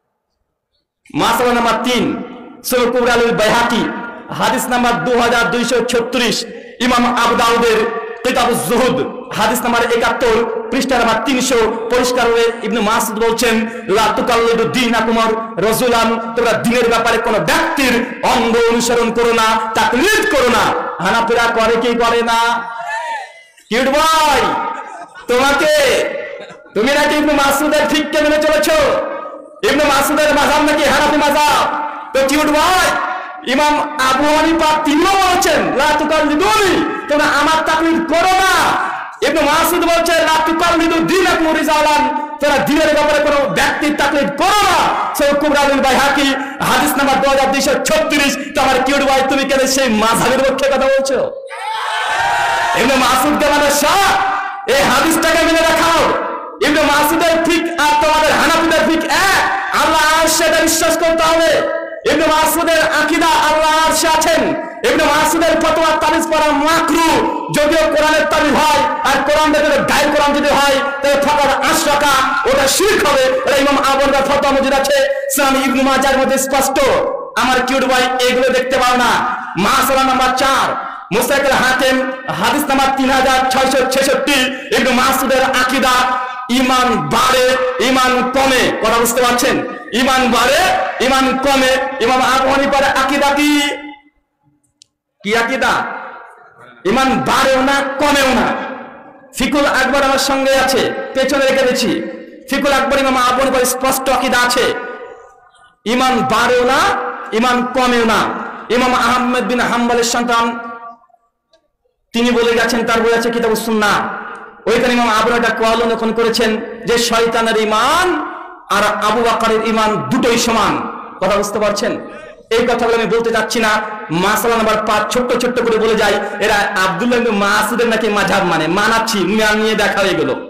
মাসালা নাম্বার তিন, সুনান কুবরা আল বাইহাকি হাদিস নাম্বার দুই হাজার দুইশো ছত্রিশ, ইমাম আবু দাউদের কিতাবুজ জুহুদ হাদিস নাম্বার একাত্তর পৃষ্ঠা নাম্বার তিনশো, পরিষ্কার হয়ে ইবনে মাসউদ বলছেন, লা তুকাল্লিদু দীনাকুম রাজুলান, তোমরা দ্বীনের ব্যাপারে কোন ব্যক্তির অঙ্গ অনুসরণ করো না, তাকলিদ করো না। হানাফিরা করে কি করে না? কিউট বয়, তোমাকে তুমি নাকি ইবনে মাসউদের ফিককে মেনে চলেছো। ইবনে মাসউদের মাযহাব নাকি হানাফি মাযহাব। তো কিউট বয়, ইমাম আবু হানিফা তিনিও বলেছেন, লা তুকাল্লিদুনি, তোমরা আমার তাকলিদ করো না। ইবনে মাসউদ বলছে, লা তুকাল্লিদু দীনাকুম রিজালান, তোমরা দ্বীনের ব্যাপারে কোনো ব্যক্তির তাকলিদ করো না। সুনান কুবরা আল বাইহাকি হাদিস নাম্বার দুই হাজার দুইশো ছত্রিশ। তো আমার কিউট বয়, তুমি কেন সেই মাযহাবের পক্ষে কথা বলছো? ইবনে মাসউদকে মানে শাহ, এই হাদিসটাকে মেনে রাখাও। ইবনে মাসউদের ঠিক আর তোমাদের হানাফিদের ঠিক এক, আল্লাহ আরশে বিশ্বাস করতে হবে। ইবনে মাসউদের আকীদা আল্লাহ আরশে আছেন। ইবনে মাসউদের ফতোয়া তাবিজ পড়া মাকরুহ, যদিও কোরআনের তাবিজ হয় আর কোরআন থেকে গায়ের কোরআন যদি হয় তাহলে ফাকাদ আশরাকা, ওটা শিরক হবে। এটা ইমাম আবু হানিফার ফতোয়া মজুদ আছে সুনান ইবনে মাজাহর মধ্যে স্পষ্ট। আমার কিউট ভাই এগুলো দেখতে পাও না। মাসালা নাম্বার চার, মুসতাক আল হাকিম হাদিস নাম্বার তিন হাজার ছয়শো ছেষট্টি, ইবনে মাসউদের আকীদা ইমান বাড়ে ইমান কমে। কথা বুঝতে পারছেন? ইমান বাড়ে ইমান কমে। ইমাম আবু হানিফার আকীদা কি? কি আকীদা? ইমান বাড়েও না কমেও না। ফিকুল আকবর আমার সঙ্গে আছে, পেছনে রেখে দিয়েছি। ফিকুল আকবর ইমাম আবু হানিফার স্পষ্ট আকীদা আছে, ইমান বাড়েও না ইমান কমেও না। ইমাম আহমদ বিন হাম্বলের সন্তান তিনি বলে গেছেন, তার বই আছে কিতাবুস সুন্নাহ, ওইখানে ইমাম আবু হানিফা কোয়ালন করেছেন যে শয়তানের ঈমান আর আবু বকরের ঈমান দুটোই সমান। কথা বুঝতে পারছেন? এই কথাগুলো আমি বলতে চাচ্ছি না। মাসালা নাম্বার পাঁচ ছোট্ট ছোট্ট করে বলে যাই, এরা আব্দুল্লাহ ইবনে মাসউদের নাকি মাযহাব মানে, মানাচ্ছি, নিয়ে দেখা হয়ে গেল।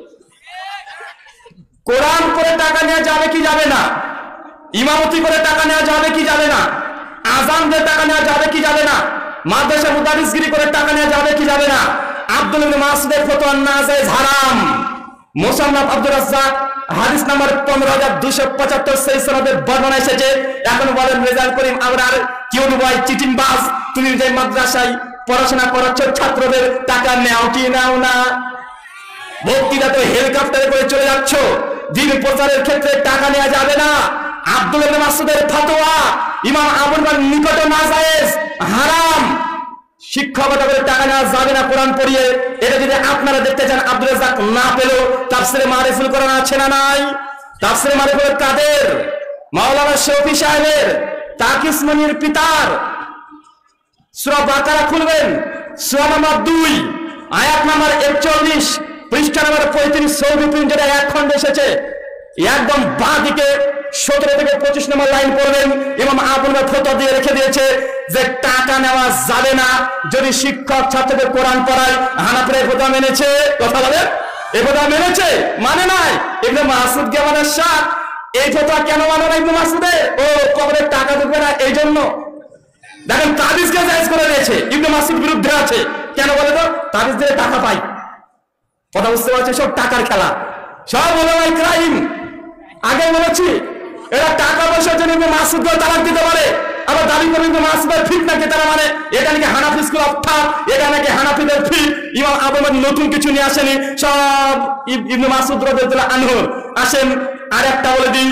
কোরআন করে টাকা নেওয়া যাবে কি যাবে না? ইমামতি করে টাকা নেওয়া যাবে কি যাবে না? আযান দিয়ে টাকা নেওয়া যাবে কি যাবে না? মাদ্রাসা মুদারিসগিরি করে টাকা নেওয়া যাবে কি যাবে না? আব্দুল্লাহ ইবনে মাসউদের ফতোয়া নাজায়েজ হারাম। মুসান্নাফ আব্দুর রাজ্জাক হাদিস নাম্বার পনেরো হাজার দুইশো পঁচাত্তর, সেই সনদের বর্ণনা এসেছে। এখন বলেন রেজাল করিম আবরার, কিউট বয় চিটিংবাজ, তুমি যে মাদ্রাসায় পড়াশোনা করাচ্ছ ছাত্রদের টাকা নেও কি নাও না? বক্তৃতা তো হেলিকপ্টারে করে চলে যাচ্ছ, দ্বীন প্রচারের ক্ষেত্রে টাকা নেওয়া যাবে না। আব্দুল্লাহ ইবনে মাসউদের ফতোয়া ইমাম আবু হানিফার নিকটে নাজায়েজ হারাম। শিক্ষকতা করে টাকা নেওয়া যাবে না কোরআন পড়িয়ে। এটা যদি আপনারা দেখতে চান, আব্দুর রাজ্জাক না পেলেও তাফসিরে মারিফুল কোরআন আছে না নাই? তাফসিরে মারিফুল কাদের? মাওলানা শফি সাহেবের, তাকিস মনির পিতার। সূরা বাকারা খুলবেন, সূরা নাম্বার দুই আয়াত নাম্বার একচল্লিশ, পৃষ্ঠা নাম্বার পঁয়ত্রিশ, সৌদি প্রিন্টের এক খন্ড এসেছে। একদম বাঁ দিকে সতেরো থেকে পঁচিশ নম্বর লাইন পড়বেন। ইমাম আবু হানিফা ফতোয়া দিয়ে রেখে দিয়েছে যে টাকা নেওয়া যাবে না যদি শিক্ষক ছাত্রকে কোরআন পড়ায়। হানাফিরা ফতোয়া মেনেছে? কথা বলেন, এই ফতোয়া মেনেছে? মানে নাই। ইবনে মাসউদকে মানে শাহ, এই ফতোয়া কেন মানে না ইবনে মাসউদে? ও কবরে টাকা ঢুকবে না এই জন্য। দেখেন তাবিজকে জায়েজ করে দিয়েছে, ইবনে মাসউদ বিরুদ্ধে আছে। কেন বলে তো? তাবিজ দিয়ে টাকা পাই। কথা বুঝতে পারছে? সব টাকার খেলা, সব ওলামায়ে ক্রাইম। আগে বলেছি এরা টাকা পয়সার জন্য ইবনে মাসউদকে তালাক দিতে পারে, আবার দাবি করে ইবনে মাসউদের ফিতনাকে তারা মানে। এটা নাকি হানাফি স্কুল অফ থট, এটা নাকি হানাফিদের ফিক। ইমাম আবু হানিফা নতুন কিছু নিয়ে আসেনি, সব ইবনে মাসউদ রাদিয়াল্লাহু আনহু। আসেন আরেকটা বলে দিই,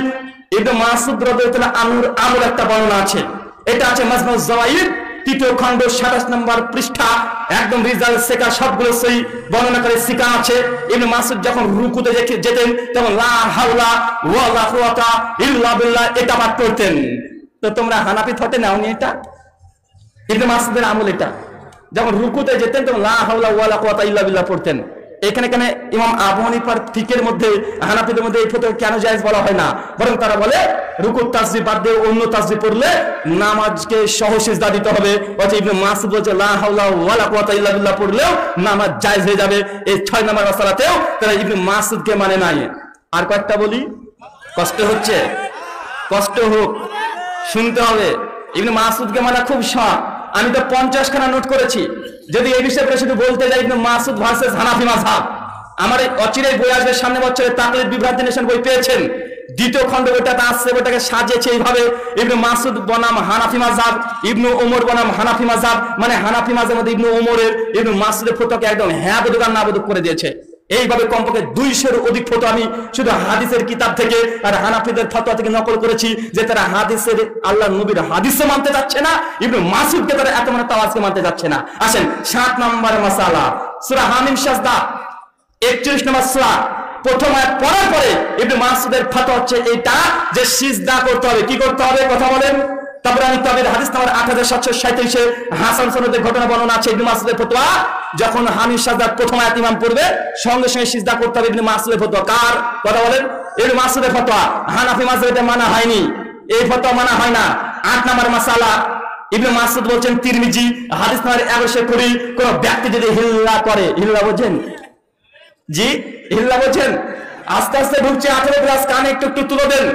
ইবনে মাসউদ রাদিয়াল্লাহু আনহুর আমল একটা বর্ণনা আছে, এটা আছে মাজমুজ জাওয়াইদ তৃতীয় খণ্ড সাতাশ নম্বর পৃষ্ঠা, একদম রিজাল্ট শেখা সবগুলো সেই বর্ণনা করে শিখা আছে। ইবনে মাসউদ যখন রুকুতে যেতেন তখন লা হাওলা ওয়ালা কুওয়াতা ইল্লা বিল্লাহ এটা পাঠ করতেন। তো তোমরা হানাফি থটে নাওনি এটা? ইবনে মাসউদের আমল এটা, যখন রুকুতে যেতেন তখন লা হাওলা ওয়ালা কুওয়াতা ইল্লা বিল্লাহ পড়তেন। এখানে কেন ইমাম আবু হানিফার ফিকের মধ্যে হানাফিদের মধ্যে এই ফতোয়া কেন জায়েজ বলা হয় না, বরং তারা বলে রুকুত তাসবিহ বাদ দিয়ে অন্য তাসবিহ পড়লে নামাজকে সহ সিজদা দিতে হবে। অথচ ইবনে মাসউদ বলছে লা হাওলা ওয়ালা কুওয়াতা ইল্লা বিল্লাহ পড়লেও নামাজ জায়েজ হয়ে যাবে। এই ছয় নম্বর মাসালাতেও তারা ইবনে মাসউদকে মানে নাই। আর কয়েকটা বলি, কষ্ট হচ্ছে, কষ্ট হোক, শুনতে হবে। ইবনে মাসউদকে মানা খুব সহজ। আমি তো পঞ্চাশ খানা নোট করেছি। যদি এই বিষয়ে শুধু বলতে যাই ইবনে মাসউদ ভার্সেস হানাফি মাযহাব, আমার এই অচিরেই বই আসবে সামনে বছরে, তাকলিদ বিভ্রান্তি নেশন বই পেয়েছেন, দ্বিতীয় খণ্ড বইটাতে আসছে, বইটাকে সাজিয়েছে এইভাবে ইবনে মাসউদ বনাম হানাফি মাযহাব, ইবনে ওমর বনাম হানাফি মাযহাব, মানে হানাফি মাযহাবের মধ্যে ইবনে ওমরের ইবনে মাসউদের ফতোয়াকে একদম হ্যাঁ বোধক আর না বোধক করে দিয়েছে। এইভাবে কমপক্ষে দুইশোর অধিক ফতোয়া আমি শুধু হাদিসের কিতাব থেকে আর হানাফিদের ফতোয়া থেকে নকল করেছি, যে তারা হাদিসের আল্লাহ নবীর হাদিসে মানতে যাচ্ছে না, ইবনে মাসউদকে তারা এত মানে তাওয়াজকে মানতে যাচ্ছে না। আসেন সাত নম্বর মাসালা, সূরা হামিম সাজদা একচল্লিশ নম্বর সূরা প্রথম আয়াত পড়ার পরে ইবনে মাসউদের ফতোয়া হচ্ছে এটা যে সিজদা করতে হবে। কি করতে হবে কথা বলেন? তাবরানী তাবির হাদিস নাম্বার আট হাজার সাতশো সাঁইত্রিশ এ হাসান সনদের ঘটনা বর্ণনা আছে। ইবনে মাসউদের ফতোয়া, যখন হামিম সাজদার প্রথম আয়াত ইমাম পড়বে সঙ্গে সঙ্গে সিজদা করতে হবে। ইবনে মাসউদের ফতোয়া কার কথা বলেন? ইবনে মাসউদের ফতোয়া। হানাফি মাযহাবে মানা হয়নি, এই ফতোয়া মানা হয় না। আট নম্বর মাসালা, ইবনে মাসউদ বলছেন তিরমিজি হাদিস নাম্বার একশো কুড়ি, কোন ব্যক্তি যদি হিল্লা করে, হিল্লা বোঝেন? জি হিল্লা বোঝেন? আস্তে আস্তে ঢুকছে, আঠেরো ক্লাস, কানে একটু একটু তুলে দেন।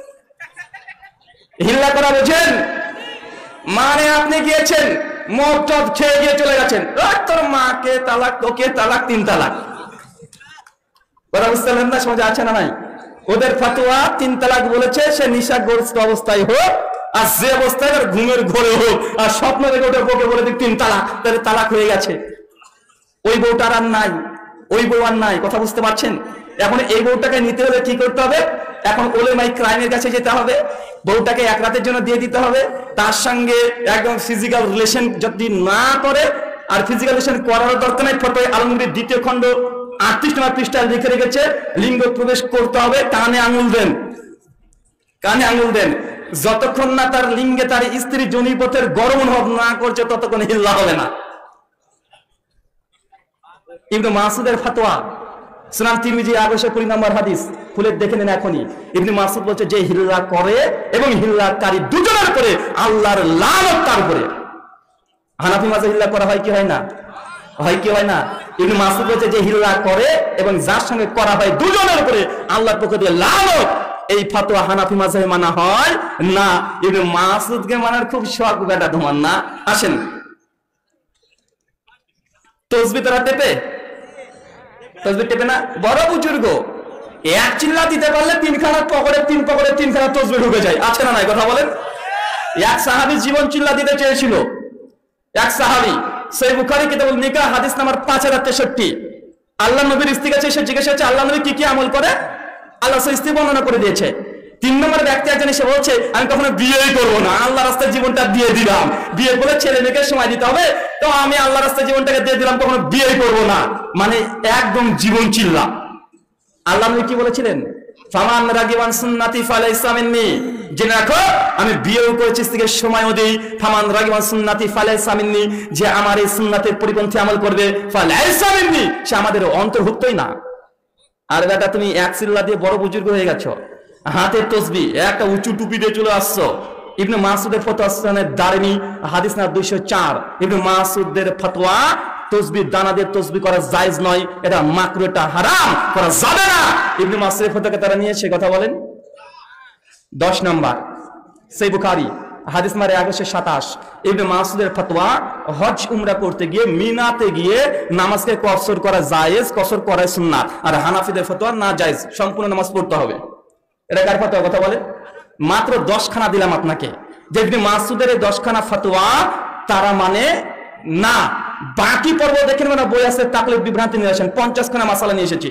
হিল্লা করা বোঝেন? মানে আপনি গিয়েছেন মদ টদ খেয়ে গিয়ে চলে গেছেন, তোর মাকে তালাক, তোকে তালাক, তিন তালাক। ওরা বুঝতে পারলেন না? সমাজে আছে না নাই? ওদের ফতোয়া তিন তালাক বলেছে, সে নিশাগ্রস্ত অবস্থায় হোক আর যে অবস্থায় আর ঘুমের ঘোরে হোক, আর স্বপ্ন দেখে ওটা বকে বলে দিক তিন তালাক, তাহলে তালাক হয়ে গেছে। ওই বউটার আর নাই, ওই বউ আর নাই। কথা বুঝতে পারছেন? এখন এই বউটাকে নিতে হলে কি করতে হবে? এখন ওলেমাই ক্রাইমের কাছে যেতে হবে, বউটাকে এক রাতের জন্য দিয়ে দিতে হবে, তার সঙ্গে একদম ফিজিক্যাল রিলেশন যদি না করে, আর ফিজিক্যাল রিলেশন করার দরকার নাই, ফতোয়া আল-মুগনির দ্বিতীয় খণ্ড আটত্রিশ নম্বর পৃষ্ঠায় লিখে রেখেছে, লিঙ্গ প্রবেশ করতে হবে, কানে আঙুল দেন, কানে আঙুল দেন। যতক্ষণ না তার লিঙ্গে তার স্ত্রী যোনিপথের গরম অনুভব না করছে ততক্ষণ হিল্লা হবে না। ইবনে মাসউদের ফতোয়া, সুনান তিরমিজি একশো কুড়ি নম্বর হাদিস, খুলে দেখে নেন এখনই। ইবনে মাসউদ বলছে যে হিল্লা করে এবং হিল্লাকারী দুজনের করে আল্লাহর লানত তার উপরে। হানাফি মাযহাবে হিল্লা করা হয় কি হয় না? হয় কি হয় না? ইবনে মাসউদ বলছে যে হিল্লা করে এবং যার সঙ্গে করা হয় দুজনের উপরে আল্লাহর পক্ষ থেকে লানত। এই ফতোয়া হানাফি মাযহাবে মানা হয় না। ইবনে মাসউদকে মানার খুব শখ বেটা তোমার না। আসেন তাসবিহ তারা টেপে, তাসবিহ টেপে না? বড় বুজুর্গ এক চিল্লা দিতে পারলে তিনখানা পকেটে তিন পকেটে তিনখানা তাসবিহ ঢুকে যায়, আছে না নাই কথা বলেন? এক সাহাবী জীবন চিল্লা দিতে চেয়েছিল, এক সাহাবী, সহিহ বুখারী কিতাবুল নিকাহ হাদিস নাম্বার পাঁচ হাজার তেষট্টি। আল্লাহ নবীর স্ত্রীর কাছে এসে জিজ্ঞাসা করছে আল্লাহ নবী কি কি আমল করে, আল্লাহ সেই স্ত্রী বর্ণনা করে দিয়েছে। তিন নম্বর ব্যক্তি একজন এসে বলছে আমি কখনো বিয়েই করবো না, আল্লাহ রাস্তায় জীবনটা দিয়ে দিলাম, বিয়ে করে ছেলে মেয়েকে সময় দিতে হবে, তো আমি আল্লাহ রাস্তায় জীবনটাকে দিয়ে দিলাম, কখনো বিয়েই করবো না, মানে একদম জীবন চিল্লা। আল্লাহ নবী কি বলেছিলেন? ফামান রাগিবান সুন্নতি ফালাইসা মিন্নি, জেনে রাখো আমি বিয়েও করেছি স্ত্রীকে সময়ও দেই, ফামান রাগিবান সুন্নতি ফালাইসা মিন্নি, যে আমার এই সুন্নাতের পরিপন্থী আমল করবে ফালাইসা মিন্নি, সে আমাদের অন্তর্ভুক্তই না। আর বেটা তুমি এক চিল্লা দিয়ে বড় বুজুর্গ হয়ে গেছো, হাতের তসবিহ একটা উঁচু টুপি দিয়ে চলে আসছো। ইবনে মাসউদের ফতোয়া সুনানে দারিমি হাদিস নাম্বার দুইশো চার। ইবনে মাসউদের ফতোয়া তসবিহ দানা দিয়ে তসবিহ করা জায়েজ নয়, এটা মাকরুহ, এটা হারাম, করা যাবে না। ইবনে মাসউদের ফতোয়াকে তারা নিয়েছে, কথা বলেন। দশ নম্বর সহিহ বুখারী হাদিস নাম্বার একশো সাতাশ। ইবনে মাসউদের ফতোয়া হজ উমরা করতে গিয়ে মিনাতে গিয়ে নামাজকে কসর করা জায়েজ, কসর করা সুন্নাত। আর হানাফিদের ফতোয়া না জায়েজ, সম্পূর্ণ নামাজ পড়তে হবে। এটা কার ফতোয়া কথা বলে? মাত্র দশখানা দিলাম আপনাকে, যে ইবনে মাসউদের এই দশখানা ফতোয়া তারা মানে না। বাকি পর্ব দেখেন, মানে বই আছে তাকলিদ বিভ্রান্তি নিয়ে আসেন, পঞ্চাশ খানা মাসালা নিয়ে এসেছি।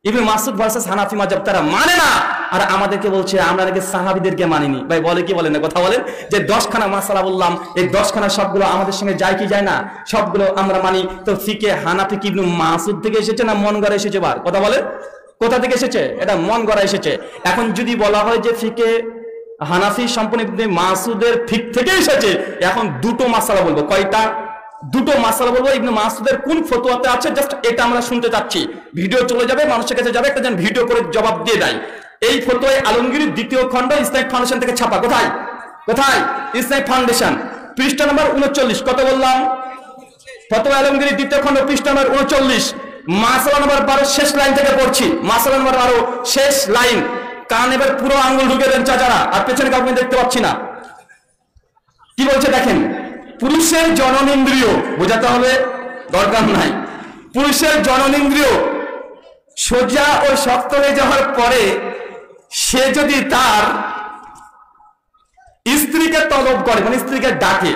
ইবনে মাসউদ ভার্সেস হানাফি মাযহাব তারা মানে না, আর আমাদেরকে বলছে আমরা নাকি সাহাবীদেরকে মানিনি। ভাই বলে কি বলেন না, কথা বলেন যে দশখানা মাসালা বললাম, এই দশখানা সবগুলো আমাদের সঙ্গে যায় কি যায় না, সবগুলো আমরা মানি। তো ফিকে হানাফি কি ইবনে মাসউদ থেকে এসেছে না মন গড়া এসেছে? বার কথা বলেন, কোথা থেকে এসেছে? এটা মন গড়া এসেছে। এখন যদি বলা হয় যে ফিকে হানাফি সম্পূর্ণ ইবনে মাসউদের ফিক থেকে এসেছে, এখন দুটো মাসালা বলবো। কয়টা? দুটো মাসালা বলবো। ইবনে মাসউদের কোন ফতোয়াতে আছে জাস্ট এটা আমরা শুনতে চাচ্ছি। ভিডিও চলে যাবে, মানুষের কাছে যাবে, একটা যেন ভিডিও করে জবাব দিয়ে দেয়। এই ফতোয়ায় আলমগীরের দ্বিতীয় খণ্ড ইসলামিক ফাউন্ডেশন থেকে ছাপা। কোথায় কোথায়? ইসলামিক ফাউন্ডেশন, পৃষ্ঠা নম্বর উনচল্লিশ। কত বললাম? ফতোয়া আলমগীরের দ্বিতীয় খণ্ড, পৃষ্ঠা নম্বর উনচল্লিশ, মাসালা নম্বর বারো, শেষ লাইন থেকে পড়ছি। মাসালা নম্বর বারো, শেষ লাইন। কান এবার পুরো আঙ্গুল ঢুকে দেন চাচারা, আর পেছনে কাউকে দেখতে পাচ্ছি না। কি বলছে দেখেন, পুরুষের জননেন্দ্রিয়, বোঝাতে হবে দরকার নাই, পুরুষের জননেন্দ্রিয় সোজা ও শক্ত হয়ে যাওয়ার পরে সে যদি তার স্ত্রীকে তলব করে, মানে স্ত্রীকে ডাকে,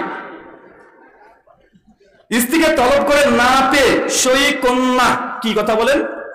স্ত্রীকে তলব করে না পেয়ে সই কন্যা, কি কথা বলেন?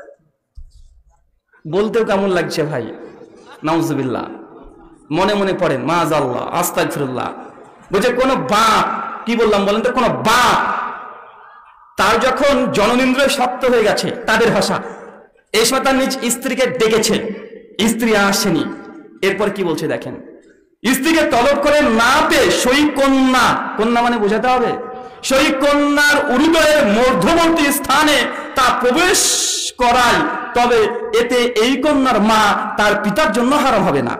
বলতেও কেমন লাগছে ভাই, নাউজুবিল্লাহ, মনে মনে পড়েন মাআযাল্লাহ, আস্তাগফিরুল্লাহ। বুঝে কোন বাপ, কি বললাম বলেন তো, কোন বাপ তার যখন জননেন্দ্রিয় শক্ত হয়ে গেছে, তাদের ভাষা, এই সময় তার নিজ স্ত্রীকে ডেকেছে, স্ত্রী আসেনি, এরপর কি বলছে দেখেন, স্ত্রীকে তলব করে না পেয়ে সই কন্যা, কন্যা মানে বোঝাতে হবে, সই কন্যার উদরের মধ্যবর্তী স্থানে তা প্রবেশ করায়, তবে এতে এই কন্যার মা তার পিতার জন্য হারাম হবে না।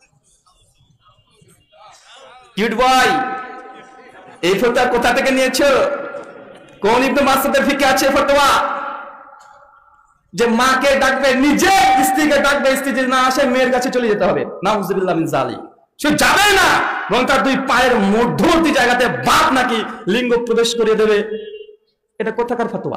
কিউট বয়, এই ফতোয়া কোথা থেকে নিয়েছো? কোন ইবনে মাসউদের ফিকে আছে ফতোয়া যে মাকে ডাকবে, নিজে স্ত্রীকে ডাকবে, স্ত্রী যদি না আসে মেয়ের কাছে চলে যেতে হবে? নাউজুবিল্লাহ মিন যালিক, সে যাবে না, এবং তার দুই পায়ের মধ্যবর্তী জায়গাতে বাপ নাকি লিঙ্গ প্রবেশ করিয়ে দেবে। এটা কোথাকার ফতোয়া?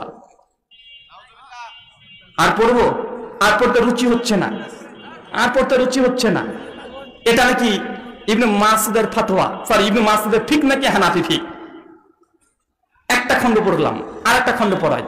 আর পড়বো? আর পড়তে রুচি হচ্ছে না, আর পড়তে রুচি হচ্ছে না। এটা নাকি ইবনে মাসউদের ফতোয়া, সরি ইবনে মাসউদের ফিক নাকি হানাফি ফিক? একটা খণ্ড পড়লাম, আর একটা খণ্ড পড়াই।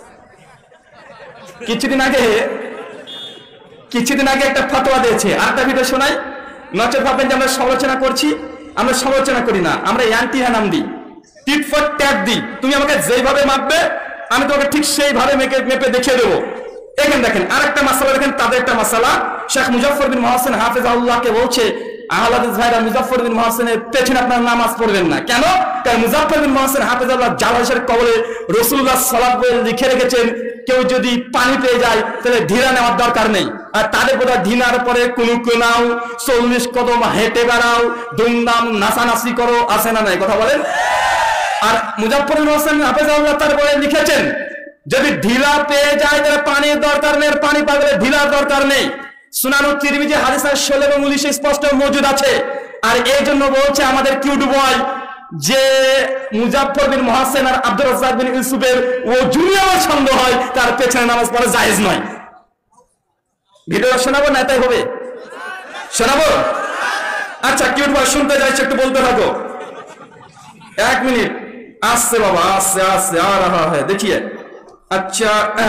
কিছুদিন আগে কিছুদিন আগে একটা ফতোয়া দিয়েছে, আরেকটা ভিডিও শোনাই, নচর ভাববেন যে আমরা সমালোচনা করছি। আমরা সমালোচনা করি না, আমরা অ্যান্টি হ্যানাম দিই, টিট ফর ট্যাগ দিই। তুমি আমাকে যেইভাবে মাপবে আমি তোমাকে ঠিক সেইভাবে মেপে মেপে দেখিয়ে দেবো। এখানে দেখেন আরেকটা মাসালা, দেখেন তাদের একটা মাসালা। শেখ মুজাফফর বিন মুহসিন হাফেজাহুল্লাহকে বলছে, আহলে হাদিস ভাইরা মুজাফফর বিন মুহসিনের পেছনে আপনারা নামাজ পড়বেন না। কেন? কারণ মুজাফফর বিন মুহসিন হাফেজাহুল্লাহ জালালের কবরে রাসূলুল্লাহ সাল্লাল্লাহু আলাইহি ওয়াসাল্লাম লিখে রেখেছেন, কেউ যদি পানি পেয়ে যায় তাহলে ধীরা নেওয়ার দরকার নেই। আর তাদের বোধহয় ধিনার পরে কুলুকুনাও, চল্লিশ কদম হেঁটে বেড়াও, দুমদাম নাচানাচি করো, আছে না নাই? কথা বলেন। আর মুজাফফর বিন মুহসিন হাফেজাহুল্লাহ তার বলে লিখেছেন, যদি ঢিলা পেয়ে যায় তাহলে পানির দরকার নেই, পানি পাবে ঢিলার দরকার নেই। সুনান তিরমিজি হাদিস ষোলো এবং উনিশে স্পষ্ট মজুদ আছে। আর এই জন্য বলছে আমাদের কিউট বয় যে মুজাফফর বিন মুহসিন আর আব্দুর রাজ্জাক বিন ইউসুফের ও জুনিয়র সন্দেহ হয়, তার পেছনে নামাজ পড়া জায়েজ নয়। ভিডিওটা শোনাবো না তাই হবে? শোনাবো? আচ্ছা কিউট বয় শুনতে যাইছে, একটু বলতে থাকো। এক মিনিট, আসছে বাবা, আসছে আসছে, আর হ্যাঁ দেখিয়ে। আচ্ছা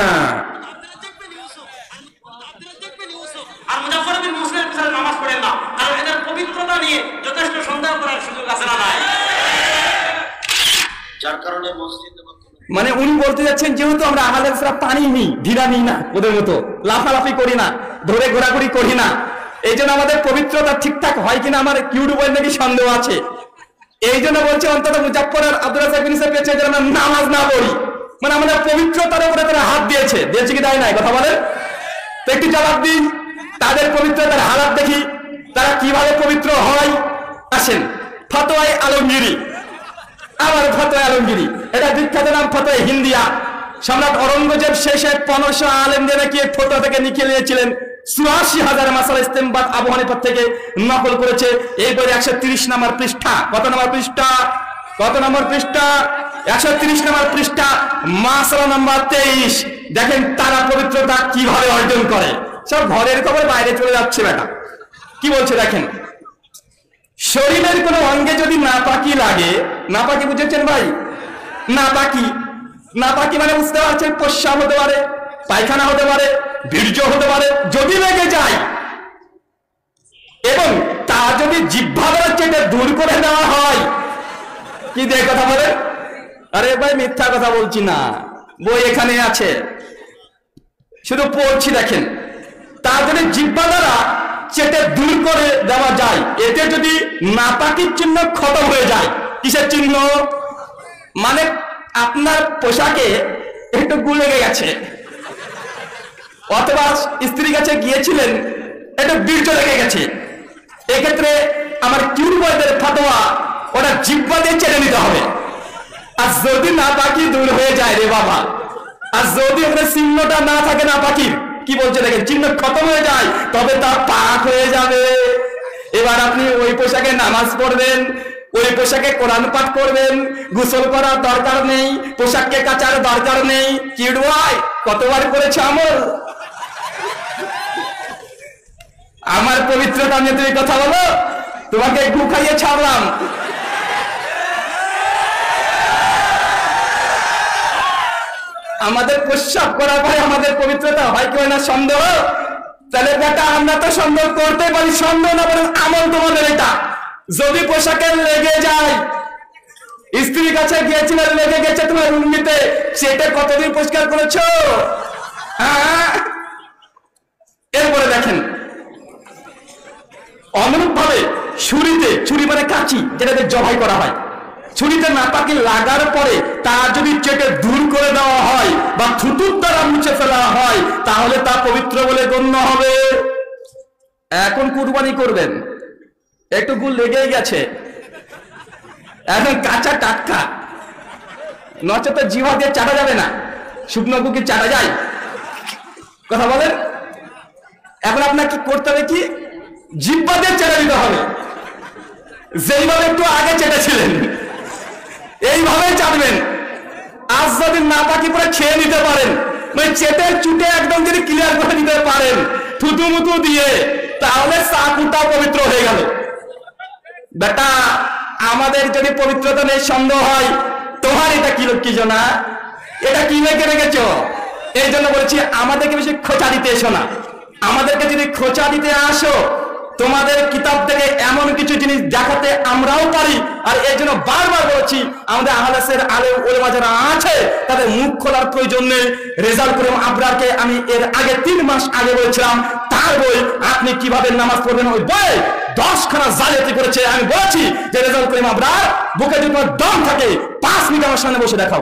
আর মুজাফফর বিন মুসলিমের পিছনে নামাজ পড়েন না, কারণ এদের পবিত্রতা নিয়ে যথেষ্ট সন্দেহ করার সুযোগ আছে না নাই? যার কারণে মসজিদে মানে উনি বলতে যাচ্ছেন যেহেতু আমরা আহলে হাদিসরা পানি নিই, ঢিলা নিই না, ওদের মতো লাফালাফি করি না, ধরে ঘোরাঘুরি করি না, এই জন্য আমাদের পবিত্রতা ঠিকঠাক হয় কিনা আমার কিউট বই নাকি সন্দেহ আছে। এই জন্য বলছে অন্তত মুজাফফর আর আব্দুর রাজ্জাক বিন ইউসুফের পেছনে যেন আমরা নামাজ না পড়ি। মানে আমাদের পবিত্রতার উপরে তারা হাত দিয়েছে, দিয়েছে কি দেয় নাই? কথা বলেন তো, একটু জবাব দিন। তাদের পবিত্রতার হালাত দেখি, তারা কিভাবে পবিত্র হয়। আসেন ফতোয়ায়ে আলমগীরি, আবার ফতোয়ায়ে আলমগীরি, এটা বিখ্যাত নাম ফতোয়ায়ে হিন্দিয়া। সম্রাট ঔরঙ্গজেব শেষে পনেরোশো আলেমদের নাকি ফতোয়া থেকে নিয়ে নিয়েছিলেন, চুরাশি হাজার মাসালা ইস্তেমবাদ আবু হানিফা থেকে নকল করেছে। এই বই একশো তিরিশ নম্বর পৃষ্ঠা, কত নম্বর পৃষ্ঠা? কত নম্বর পৃষ্ঠা? একশো তিরিশ নম্বর পৃষ্ঠা, মাসালা নম্বর তেইশ। দেখেন তারা পবিত্রতা কিভাবে অর্জন করে। সব ঘরের খবর বাইরে চলে যাচ্ছে বেটা। কি বলছে দেখেন, শরীরের কোনো অঙ্গে যদি নাপাকি লাগে, নাপাকি বুঝেছেন ভাই? নাপাকি, নাপাকি মানে বুঝতে পারছেন, প্রস্রাব হতে পারে, পায়খানা হতে পারে, বীর্য হতে পারে যদি লেগে যায়, এবং তা যদি জিহ্বা দ্বারা চেটে দূর করে দেওয়া হয়। কি দিয়ে কথা বলে? আরে ভাই মিথ্যা কথা বলছি না, বই এখানে আছে, শুধু পড়ছি দেখেন। তা যদি জিহ্বা দ্বারা চেটে দূর করে দেওয়া যায়, এতে যদি নাপাকির চিহ্ন খতম হয়ে যায়। কিসের চিহ্ন? মানে আপনার পোশাকে একটু গু লেগে গেছে, অথবা স্ত্রীর কাছে গিয়েছিলেন একটু বীর্য লেগে গেছে, এক্ষেত্রে আমার কিউরবয়দের ফতোয়া ওটা জিহ্বা দিয়ে চেটে নিতে হবে। আর যদি নাপাকি দূর হয়ে যায় রে বাবা, আর যদি ওখানে চিহ্নটা না থাকে নাপাকির, কি বলছে দেখেন, চিহ্ন খতম হয়ে যায়, তবে তা পাক হয়ে যাবে। এবার আপনি ওই পোশাকে নামাজ পড়বেন, ওই পোশাকে কোরআন পাঠ করবেন, গোসল করার দরকার নেই, পোশাককে কাচার দরকার নেই। কি ভাই কতবার করেছে আমল? আমার পবিত্রতা নিয়ে তুমি কথা বলো, তোমাকে গু খাইয়ে ছাড়লাম। আমাদের প্রস্রাব করার পরে আমাদের পবিত্রতা হয় কেউ না সন্দেহ? তাহলে বেটা আমরা তো সন্দেহ করতে পারি, সন্দেহ না বলেন আমল তোমাদের এটা। যদি পোশাকে লেগে যায়, স্ত্রীর কাছে গিয়েছিলেন লেগে গেছে তোমার রুমনিতে, সেটা কতদিন পরিষ্কার করেছো? হ্যাঁ। এরপরে দেখেন অনুরূপ ভাবে ছুরিতে, ছুরি মানে কাঁচি যেটাতে জবাই করা হয়, ছুরিতে নাপাকি লাগার পরে তা যদি চেটে দূর করে দেওয়া হয় বা থুতুর দ্বারা মুছে ফেলা হয়, তাহলে তা পবিত্র বলে গণ্য হবে। এখন কুরবানি করবেন, একটু গু লেগেই গেছে, এখন কাঁচা টাটকা, নচেত জিহ্বা দিয়ে চাটা যাবে না। শুকনো গু কি চাটা যায়? কথা বলেন। এখন আপনার কি করতে হবে? কি জিহ্বা দিয়ে চেটে দিতে হবে, যেইভাবে একটু আগে চেটেছিলেন এইভাবে চাটবেন। আজ যদি নাপাকি পরে খেয়ে নিতে পারেন, মানে চেটে চুটে একদম যদি ক্লিয়ার করে দিতে পারেন থুতু মুতু দিয়ে, তাহলে চাকুটা পবিত্র হয়ে গেল। বেটা আমাদের যদি পবিত্রতা নেই সন্দেহ হয়, তোমার এটা কি কি জানা, এটা কি লেগে রেখেছ? এই জন্য বলেছি আমাদেরকে বেশি খোঁচা দিতে এসো না। আমাদেরকে যদি খোঁচা দিতে আসো, তোমাদের কিতাব থেকে এমন কিছু জিনিস দেখাতে আমরাও পারি। আর এই জন্য বারবার বলছি, আমাদের আহলাসের আলেম ওলামা যারা আছে তাদের মুখ খোলার প্রয়োজন নেই। রেজাল করিম আবরারকে আমি এর আগে তিন মাস আগে বলেছিলাম, তার বই আপনি কিভাবে নামাজ পড়বেন ওই বই দশখানা জালিয়াতি করেছে। আমি বলেছি যে রেজাল করিম আবরার বুকে যদি দম থাকে পাঁচ মিনিট আমার সামনে বসে দেখাও।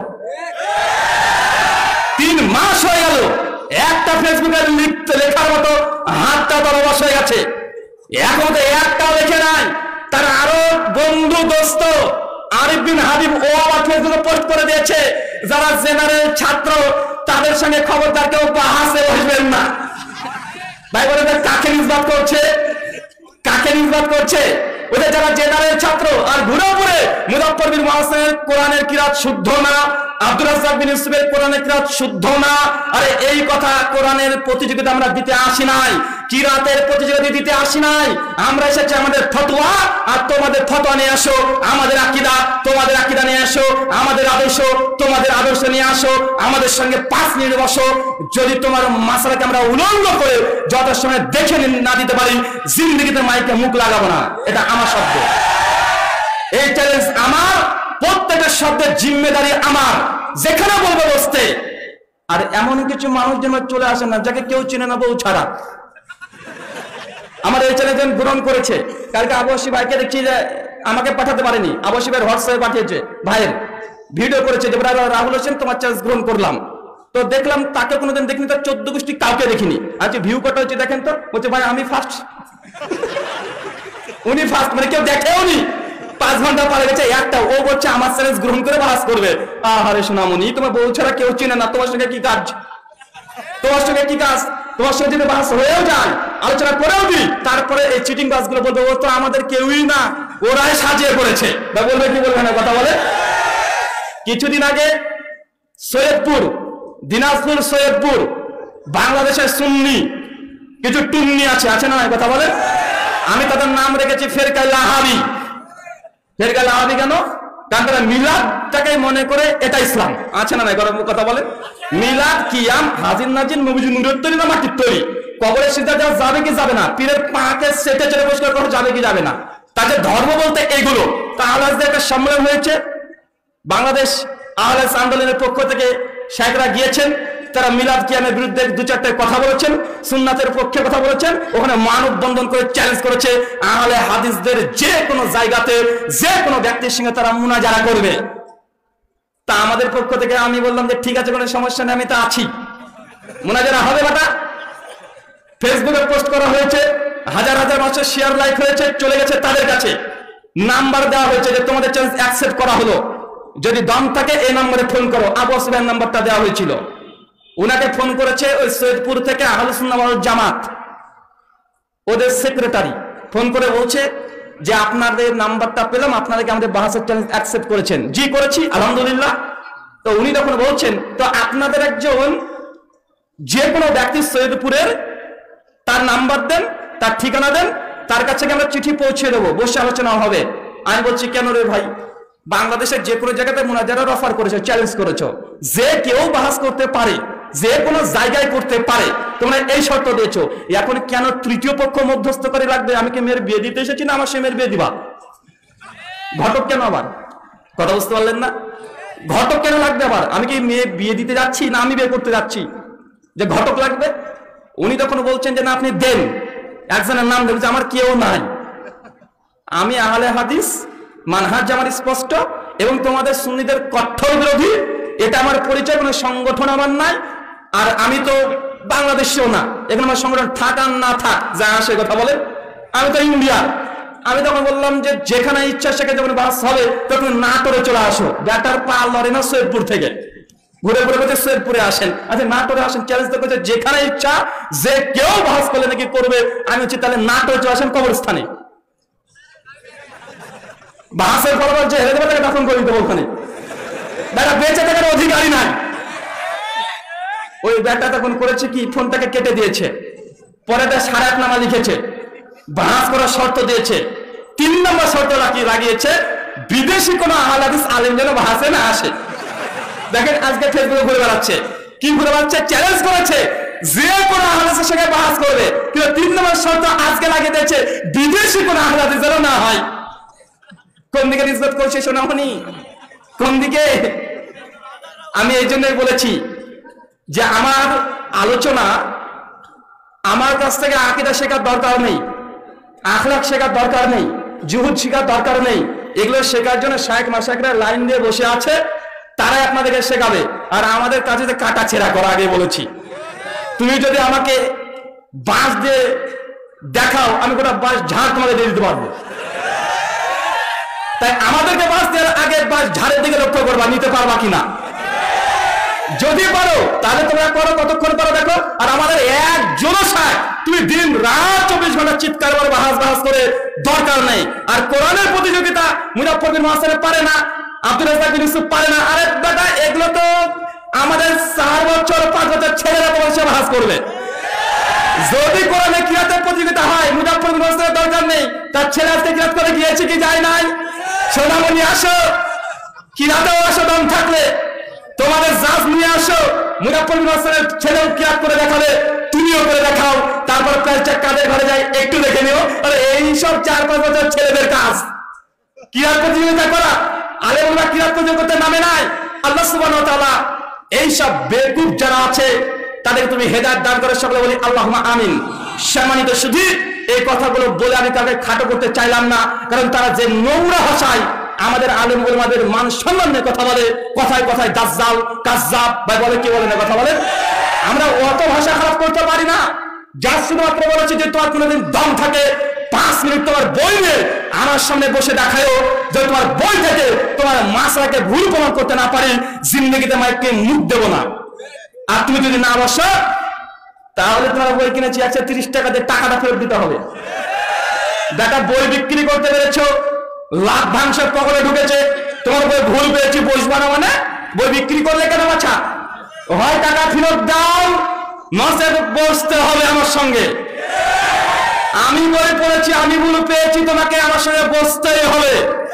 তিন মাস হয়ে গেল, একটা ফেসবুকে লিখতে লেখার মতো হাতটা তার অবশ হয়ে গেছে, এখন তো একটাও লেখে নাই। তার আরো বন্ধু দোস্ত আরিফ বিন হাবিব ও আবার ফেসবুকে পোস্ট করে দিয়েছে, যারা জেনারেল ছাত্র তাদের সঙ্গে খবরদার কেউ বাহাসে বসবেন না। ভাই বলে কাকে নিসবাত করছে, কাকে নিসবাত করছে? ওদের যারা জেনারেল ছাত্র আর ঘুরে পড়ে মুজাফফর বিন মুহসিনের কোরআনের কিরাত শুদ্ধ না, আব্দুর রাজ্জাক বিন ইউসুফের কোরআনের কিরাত শুদ্ধ না। আরে এই কথা, কোরআনের প্রতিযোগিতা আমরা দিতে আসি নাই, কিরাতের প্রতিযোগিতা দিতে আসি নাই। আমরা এসেছি আমাদের ফতোয়া, আর তোমাদের ফতোয়া নিয়ে আসো। আমাদের আকীদা তোমাদের আকীদা নিয়ে আসো, আমাদের আদর্শ তোমাদের আদর্শ নিয়ে আসো। আমাদের সঙ্গে পাঁচ মিনিট বসো। যদি তোমার মাসালাকে আমরা উলঙ্গ করে যত সময় দেখে না দিতে পারি, জিন্দেগিতে মাইকে মুখ লাগাবো না। এটা আমার শব্দ, এই চ্যালেঞ্জ আমার, প্রত্যেকটা শব্দের জিম্মেদারি আমার। যেখানে বলবো বসতে। আর এমন কিছু মানুষ যেন চলে আসে না যাকে কেউ চিনে না, বউ ছাড়া। আমার এই চ্যালেঞ্জ গ্রহণ করেছে। কালকে আবশ্যী ভাইকে দেখছি যে আমাকে পাঠাতে পারেনি, আবশ্যী ভাইয়ের হোয়াটসঅ্যাপে পাঠিয়েছে, ভাইয়ের ভিডিও করেছে যে রাহুল হোসেন তোমার চ্যালেঞ্জ গ্রহণ করলাম। তো দেখলাম তাকে কোনোদিন দেখিনি, তার চোদ্দ গোষ্ঠী কাউকে দেখিনি। আচ্ছা ভিউ কটা হচ্ছে দেখেন তো, বলছে ভাই আমি ফার্স্ট, উনি ফার্স্ট, মানে কেউ দেখেও নি। পাঁচ ঘন্টা পরে গেছে একটা, ও বলছে আমার চ্যালেঞ্জ গ্রহণ করে বাস করবে। আহারে সোনামণি, তোমার বউ ছাড়া কেউ চিনে না, তোমার সঙ্গে কি কাজ? তোমার সঙ্গে কি কাজ? তোমার সঙ্গে যদি বাস হয়েও যায়, আলোচনা করেও দিই, তারপরে এই চিটিং বাসগুলো বলবে ও তো আমাদের কেউই না, ওরাই সাজিয়ে করেছে। বা বলবে কি বলবে না, কথা বলে। কিছুদিন আগে সৈয়দপুর, দিনাজপুর সৈয়দপুর, বাংলাদেশের সুন্নি কিছু টুন্নি আছে, আছে না, কথা বলে। আমি তাদের নাম রেখেছি ফেরকা লাহাবি। ফেরকা লাহাবি কেন? কারণ তারা মিলাদটাকে মনে করে এটা ইসলাম। আছে না নাই গরম কথা বলে? মিলাদ কিয়াম হাজির নাজির নবীজি নূরের তৈরি না মাটির তৈরি? কবরে সিজদা দেওয়া যাবে কি যাবে না? পীরের পাকে সেটে চেটে পরিষ্কার করা যাবে কি যাবে না? তাদের ধর্ম বলতে এইগুলো। তা আহলাদের একটা সম্মেলন হয়েছে, বাংলাদেশ আহলাদ আন্দোলনের পক্ষ থেকে শেখরা গিয়েছেন, তারা মিলাদ কিয়ামের বিরুদ্ধে দু চারটে কথা বলেছেন, সুন্নাতের পক্ষে কথা বলেছেন, ওখানে মানববন্ধন করে চ্যালেঞ্জ করেছে আহলে হাদিসদের যে কোনো জায়গাতে যে কোনো ব্যক্তির সঙ্গে তারা মুনাজারা করবে। তা আমাদের পক্ষ থেকে আমি বললাম যে ঠিক আছে, কোনো সমস্যা নেই, আমি তো আছি, মুনাজারা হবে। বাটা ফেসবুকে পোস্ট করা হয়েছে, হাজার হাজার মানুষের শেয়ার লাইক হয়েছে, চলে গেছে তাদের কাছে, নাম্বার দেওয়া হয়েছে যে তোমাদের চ্যালেঞ্জ অ্যাকসেপ্ট করা হলো, যদি দম থাকে এই নম্বরে ফোন করো। আবু সুফিয়ান নাম্বারটা দেওয়া হয়েছিল, উনাকে ফোন করেছে ওই সৈয়দপুর থেকে আহলুস সুন্নাহ ওয়াল জামাত ওদের সেক্রেটারি, ফোন করে বলছে যে আপনাদের নাম্বারটা পেলাম, আপনাদেরকে আমাদের বাহাসের চ্যালেঞ্জ অ্যাকসেপ্ট করেছেন। জি করেছি, আলহামদুলিল্লাহ। তো উনি তখন বলছেন তো আপনাদের একজন যে কোনো ব্যক্তি সৈয়দপুরের, তার নাম্বার দেন, তার ঠিকানা দেন, তার কাছে আমরা চিঠি পৌঁছে দেবো, বসে আলোচনা হবে। আমি বলছি কেন রে ভাই, বাংলাদেশের যে কোনো জায়গাতে মুনাজারার অফার করেছো, চ্যালেঞ্জ করেছো, যে কেউ বাহাস করতে পারে, যে কোনো জায়গায় করতে পারে, তোমরা এই শর্ত দিয়েছো, এখন কেন তৃতীয় পক্ষ মধ্যস্থ করে লাগবে? আমি কি মেয়ের বিয়ে দিতে এসেছি না আমার সে মেয়ের বিয়ে দিবা? ঘটক কেন আবার? কথা বুঝতে পারলেন না? ঘটক কেন লাগবে আবার? আমি কি মেয়ে বিয়ে দিতে যাচ্ছি না আমি বিয়ে করতে যাচ্ছি যে ঘটক লাগবে? উনি তখন বলছেন যে না আপনি দেন, একজনের নাম দেন, আমার কেউ নাই, আমি আহলে হাদিস, মানহাজ আমার স্পষ্ট, এবং তোমাদের সুন্নিদের কঠোর বিরোধী, এটা আমার পরিচয়, কোনো সংগঠন আমার নাই, আর আমি তো বাংলাদেশেও না, এখানে আমার সংগঠন থাক আর না থাক যা আসে কথা বলে, আমি তো ইন্ডিয়া। আমি তখন বললাম যে যেখানে ইচ্ছা সেখানে যখন বাস হবে তখন নাটোরে চলে আসো, ব্যাটার পা লড়ে না সৈয়দপুর থেকে, ঘুরে ঘুরে বলছে সৈয়দপুরে আসেন, আচ্ছা নাটোরে আসেন, চ্যালেঞ্জ তো করছে যেখানে ইচ্ছা যে কেউ বাস করলে নাকি করবে। আমি হচ্ছি তাহলে নাটোরে চলে আসেন কবরস্থানে, বাসের ফলাফল যে হেরে দেবে তাকে দাফন করে দিতে ওখানে, বেটা বেঁচে থাকার অধিকারই নাই। ওই ব্যাটা তখন করেছে কি, ফোনটাকে কেটে দিয়েছে, পরে তার সাড়ে আট নামা লিখেছে, বাস করার শর্ত দিয়েছে, তিন নম্বর শর্ত লাগিয়ে লাগিয়েছে বিদেশি কোন আহলে হাদিস আলেম যেন বাসে না আসে। দেখেন আজকে ফেসবুকে ঘুরে বেড়াচ্ছে, কি ঘুরে বেড়াচ্ছে, চ্যালেঞ্জ করেছে যে কোনো আহলে হাদিসের সঙ্গে বাস করবে, কিন্তু তিন নম্বর শর্ত আজকে লাগিয়ে দিয়েছে বিদেশি কোন আহলে হাদিস যেন না হয়। কোন দিকে নিসবত করছে সোনামণি, কোন দিকে? আমি এই জন্যই বলেছি যে আমার আলোচনা, আমার কাছ থেকে আকীদা শেখার দরকার নেই, আখলাক শেখার দরকার নেই, জুহুদ শেখার দরকার নেই, এগুলো শেখার জন্য শায়েখ মাশায়েখরা লাইন দিয়ে বসে আছে, তারাই আপনাদেরকে শেখাবে। আর আমাদের কাছে যে কাটা ছেঁড়া করা, আগে বলেছি, তুমি যদি আমাকে বাঁশ দিয়ে দেখাও, আমি গোটা বাঁশ ঝাড় তোমাকে দিয়ে দিতে পারবো। তাই আমাদেরকে বাঁশ দেওয়ার আগে বাঁশ ঝাড়ের দিকে লক্ষ্য করবা, নিতে পারবা কিনা। যদি পারো তাহলে তোমরা করো, কতক্ষণ পারো দেখো। আর আমাদের এক জলসায় তুমি দিন রাত চব্বিশ ঘন্টা চিৎকার করে বাহাস বাহাস করে দরকার নেই। আর কোরআনের প্রতিযোগিতা মুজাফফর বিন মুহসিন পারে না, আব্দুল রাজ্জাক বিন ইউসুফ পারে না, আরে বেটা এগুলো তো আমাদের চার বছর পাঁচ বছর ছেলেরা বসে বাহাস করবে। যদি কোরআনে কিরাতের প্রতিযোগিতা হয়, মুজাফফর বিন মুহসিনের দরকার নেই, তার ছেলে আজকে কিরাত করে গিয়েছে কি যায় নাই? সোনামণি আসো, কিরাতেও আসো, দম থাকলে তোমাদের জাজ নিয়ে আসো, মুজাফফর বিন মুহসিনের ছেলেও কিরাত করে দেখাবে, তুমিও করে দেখাও, তারপর প্রাইসটা কাদের ঘরে যায় একটু দেখে নিও। আর এই সব চার পাঁচ বছর ছেলেদের কাজ কিরাত প্রতিযোগিতা করা, আলেমরা কিরাত প্রতিযোগিতা নামে নাই। আল্লাহ সুবহানাহু ওয়া তাআলা এই সব বেকুব যারা আছে তাদের তুমি হেদায়েত দান করে, সকলে বলি আল্লাহুম্মা আমিন। সম্মানিত শুধু এই কথাগুলো বলে আমি তাকে খাটো করতে চাইলাম না, কারণ তারা যে নোংরা ভাষায় আমাদের আলেম ওলামাদের মান সম্মান নিয়ে কথা বলে, কথায় কথায় দাজ্জাল কাজ্জাব ভাই বলে, কি বলে না কথা বলে, আমরা অত ভাষা খারাপ করতে পারি না। যা শুধুমাত্র বলেছি যে তোমার কোনোদিন দম থাকে পাঁচ মিনিট তোমার বই নিয়ে আমার সামনে বসে দেখায়ও, যে তোমার বই থেকে তোমার মাসরাকে ভুল প্রমাণ করতে না পারি, জিন্দগিতে মাইককে মুখ দেবো না। আর তুমি যদি না বসো তাহলে তোমার বই কিনেছি একশো তিরিশ টাকা দিয়ে টাকাটা ফেরত দিতে হবে। দেখা বই বিক্রি করতে পেরেছো, লাভ ভাংসের পকেটে ঢুকেছে, তোমার বই ভুল পেয়েছি বসবা না, মানে বই বিক্রি করলে কেন বাছা? হয় টাকা ফেরত দাও, নচেত বসতে হবে আমার সঙ্গে। আমি বই পড়েছি, আমি ভুল পেয়েছি, তোমাকে আমার সঙ্গে বসতেই হবে।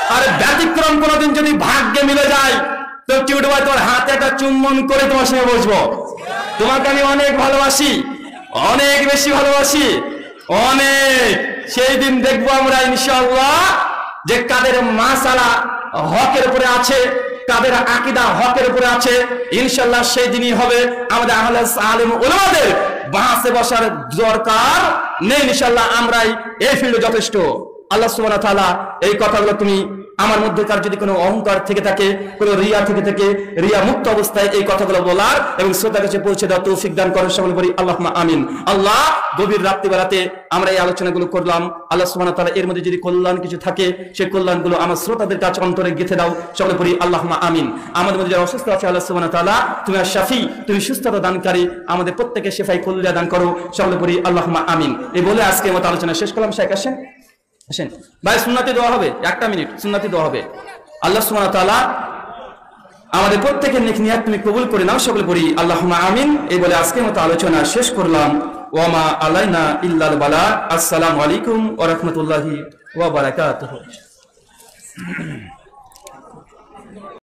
আর ব্যতিক্রম কোনোদিন যদি ভাগ্যে মিলে যায় তো কি উঠবে, তোর হাতে একটা চুম্বন করে তোমার সঙ্গে বসবো। তোমাকে আমি অনেক ভালোবাসি, অনেক বেশি ভালোবাসি, অনেক। সেই দিন দেখবো আমরা ইনশাআল্লাহ যে কাদের মাসালা হকের উপরে আছে, কাদের আকীদা হকের উপরে আছে, ইনশাআল্লাহ সেই দিনই হবে। আমাদের আহলে আলেম উলামাদের বাসে বসার দরকার নেই, ইনশাআল্লাহ আমরাই এই ফিল্ডে যথেষ্ট। আল্লাহ সুবহানাহু ওয়া তাআলা এই কথাগুলো তুমি আমার মধ্যেকার যদি কোনো অহংকার থেকে থাকে, কোনো রিয়া থেকে থাকে, রিয়া মুক্ত অবস্থায় এই কথাগুলো বলার এবং শ্রোতার কাছে পৌঁছে দেওয়ার তৌফিক দান করেন, সকলে বলি আল্লাহুম্মা আমিন। আল্লাহ গভীর রাত্রিবেলাতে আমরা এই আলোচনাগুলো করলাম, আল্লাহ সুবহানাহু ওয়া তাআলা এর মধ্যে যদি কল্যাণ কিছু থাকে সেই কল্যাণগুলো আমার শ্রোতাদের কাছে অন্তরে গেঁথে দাও, সকলে বলি আল্লাহুম্মা আমিন। আমাদের মধ্যে যারা অসুস্থ আছে আল্লাহ সুবহানাহু ওয়া তাআলা তুমি আর শাফি, তুমি সুস্থতা দানকারী, আমাদের প্রত্যেককে শেফাই কল্যাণ দান করো, সকলে বলি আল্লাহুম্মা আমিন। এই বলে আজকের মতো আলোচনা শেষ করলাম। শেখ আসেন আসেন ভাই, সুন্নাতি দোয়া হবে, একটা মিনিট সুন্নাতি দোয়া হবে। আল্লাহ সুবহানাহু ওয়া তাআলা আমাদের প্রত্যেকের নেক নিয়াত তুমি কবুল করে নাও, সকলে পড়ি আল্লাহুম্মা আমিন। এই বলে আজকের মতো আলোচনা শেষ করলাম। ওয়া মা আলাইনা ইল্লাল বালাগ। আসসালামু আলাইকুম ওয়া রাহমাতুল্লাহি ওয়া বারাকাতুহু।